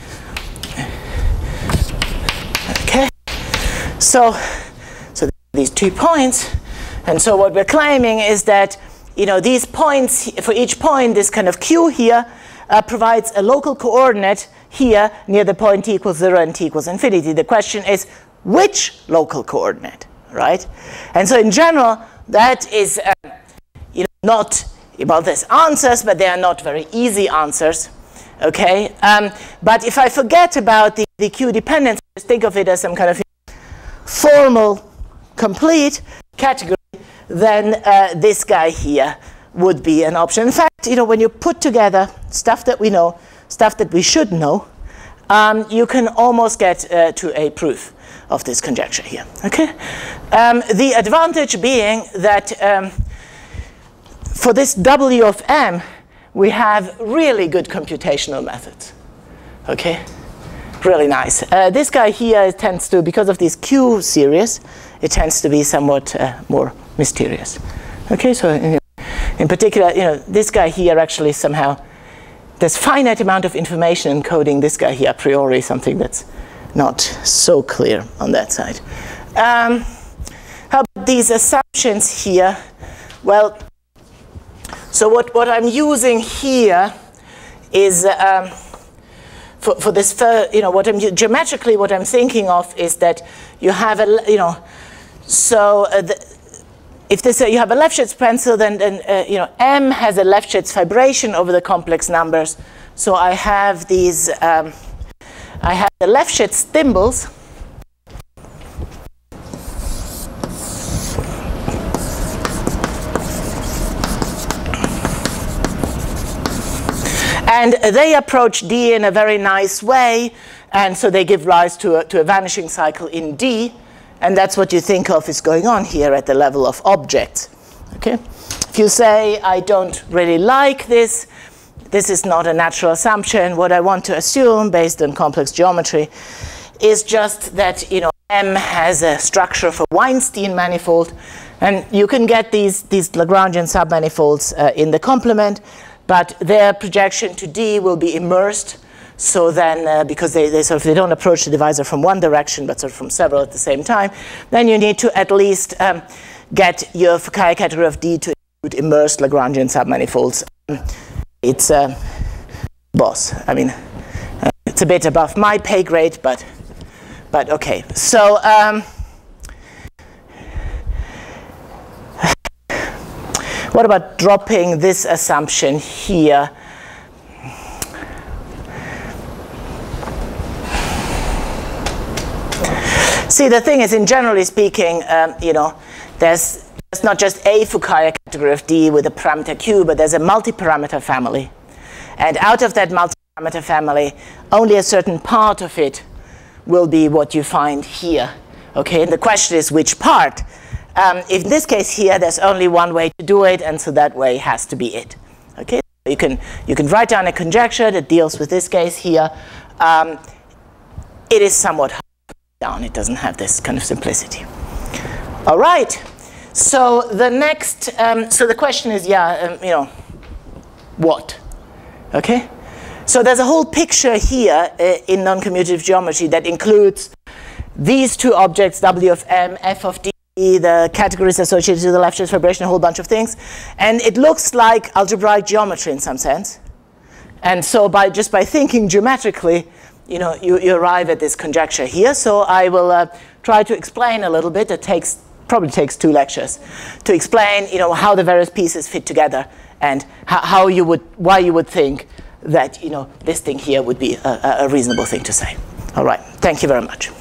Okay? So these two points, and so what we're claiming is that, you know, these points, for each point, this kind of Q here uh, provides a local coordinate here near the point t equals zero and t equals infinity. The question is, which local coordinate, right? And so in general, that is uh, you know, not, well, there's answers, but they are not very easy answers. Okay, um, but if I forget about the, the Q dependence, just think of it as some kind of formal, complete category, then uh, this guy here would be an option. In fact, you know, when you put together stuff that we know, stuff that we should know, um, you can almost get uh, to a proof of this conjecture here. Okay, um, the advantage being that um, for this W of M, we have really good computational methods. Okay, really nice. Uh, this guy here tends to, because of this Q series, it tends to be somewhat uh, more mysterious. Okay, so in, in particular, you know, this guy here actually somehow, there's finite amount of information encoding this guy here a priori, something that's not so clear on that side. Um, how about these assumptions here? Well, so what, what I'm using here is, um, for, for this, fir you know, what I'm, geometrically what I'm thinking of is that you have a, you know, so uh, the, if this, uh, you have a Lefschetz pencil, then, then uh, you know, M has a Lefschetz fibration over the complex numbers. So I have these, um, I have the Lefschetz thimbles. And they approach D in a very nice way, and so they give rise to a, to a vanishing cycle in D, and that's what you think of is going on here at the level of objects. Okay? If you say, I don't really like this, this is not a natural assumption, what I want to assume based on complex geometry is just that, you know, M has a structure for Weinstein manifold, and you can get these, these Lagrangian submanifolds uh, in the complement, but their projection to D will be immersed. So then, uh, because they, they, sort of, they don't approach the divisor from one direction, but sort of from several at the same time, then you need to at least um, get your Fukaya category of D to include immersed Lagrangian submanifolds. Um, it's a uh, boss. I mean, uh, it's a bit above my pay grade, but, but okay. So, um, what about dropping this assumption here? See, the thing is, in generally speaking, um, you know, there's, there's not just a Fukaya category of D with a parameter Q, but there's a multi-parameter family. And out of that multi-parameter family, only a certain part of it will be what you find here. Okay, and the question is which part? Um, in this case here, there's only one way to do it, and so that way has to be it. Okay, you can, you can write down a conjecture that deals with this case here. Um, it is somewhat hard down. It doesn't have this kind of simplicity. All right. So the next, um, so the question is, yeah, um, you know, what? Okay. So there's a whole picture here uh, in non-commutative geometry that includes these two objects, W of M, F of D, the categories associated with the Lefschetz fibration, a whole bunch of things, and it looks like algebraic geometry in some sense. And so by just by thinking geometrically, you know, you, you arrive at this conjecture here. So I will uh, try to explain a little bit. It takes probably takes two lectures to explain, you know, how the various pieces fit together and how, how you would, why you would think that, you know, this thing here would be a, a reasonable thing to say. All right. Thank you very much.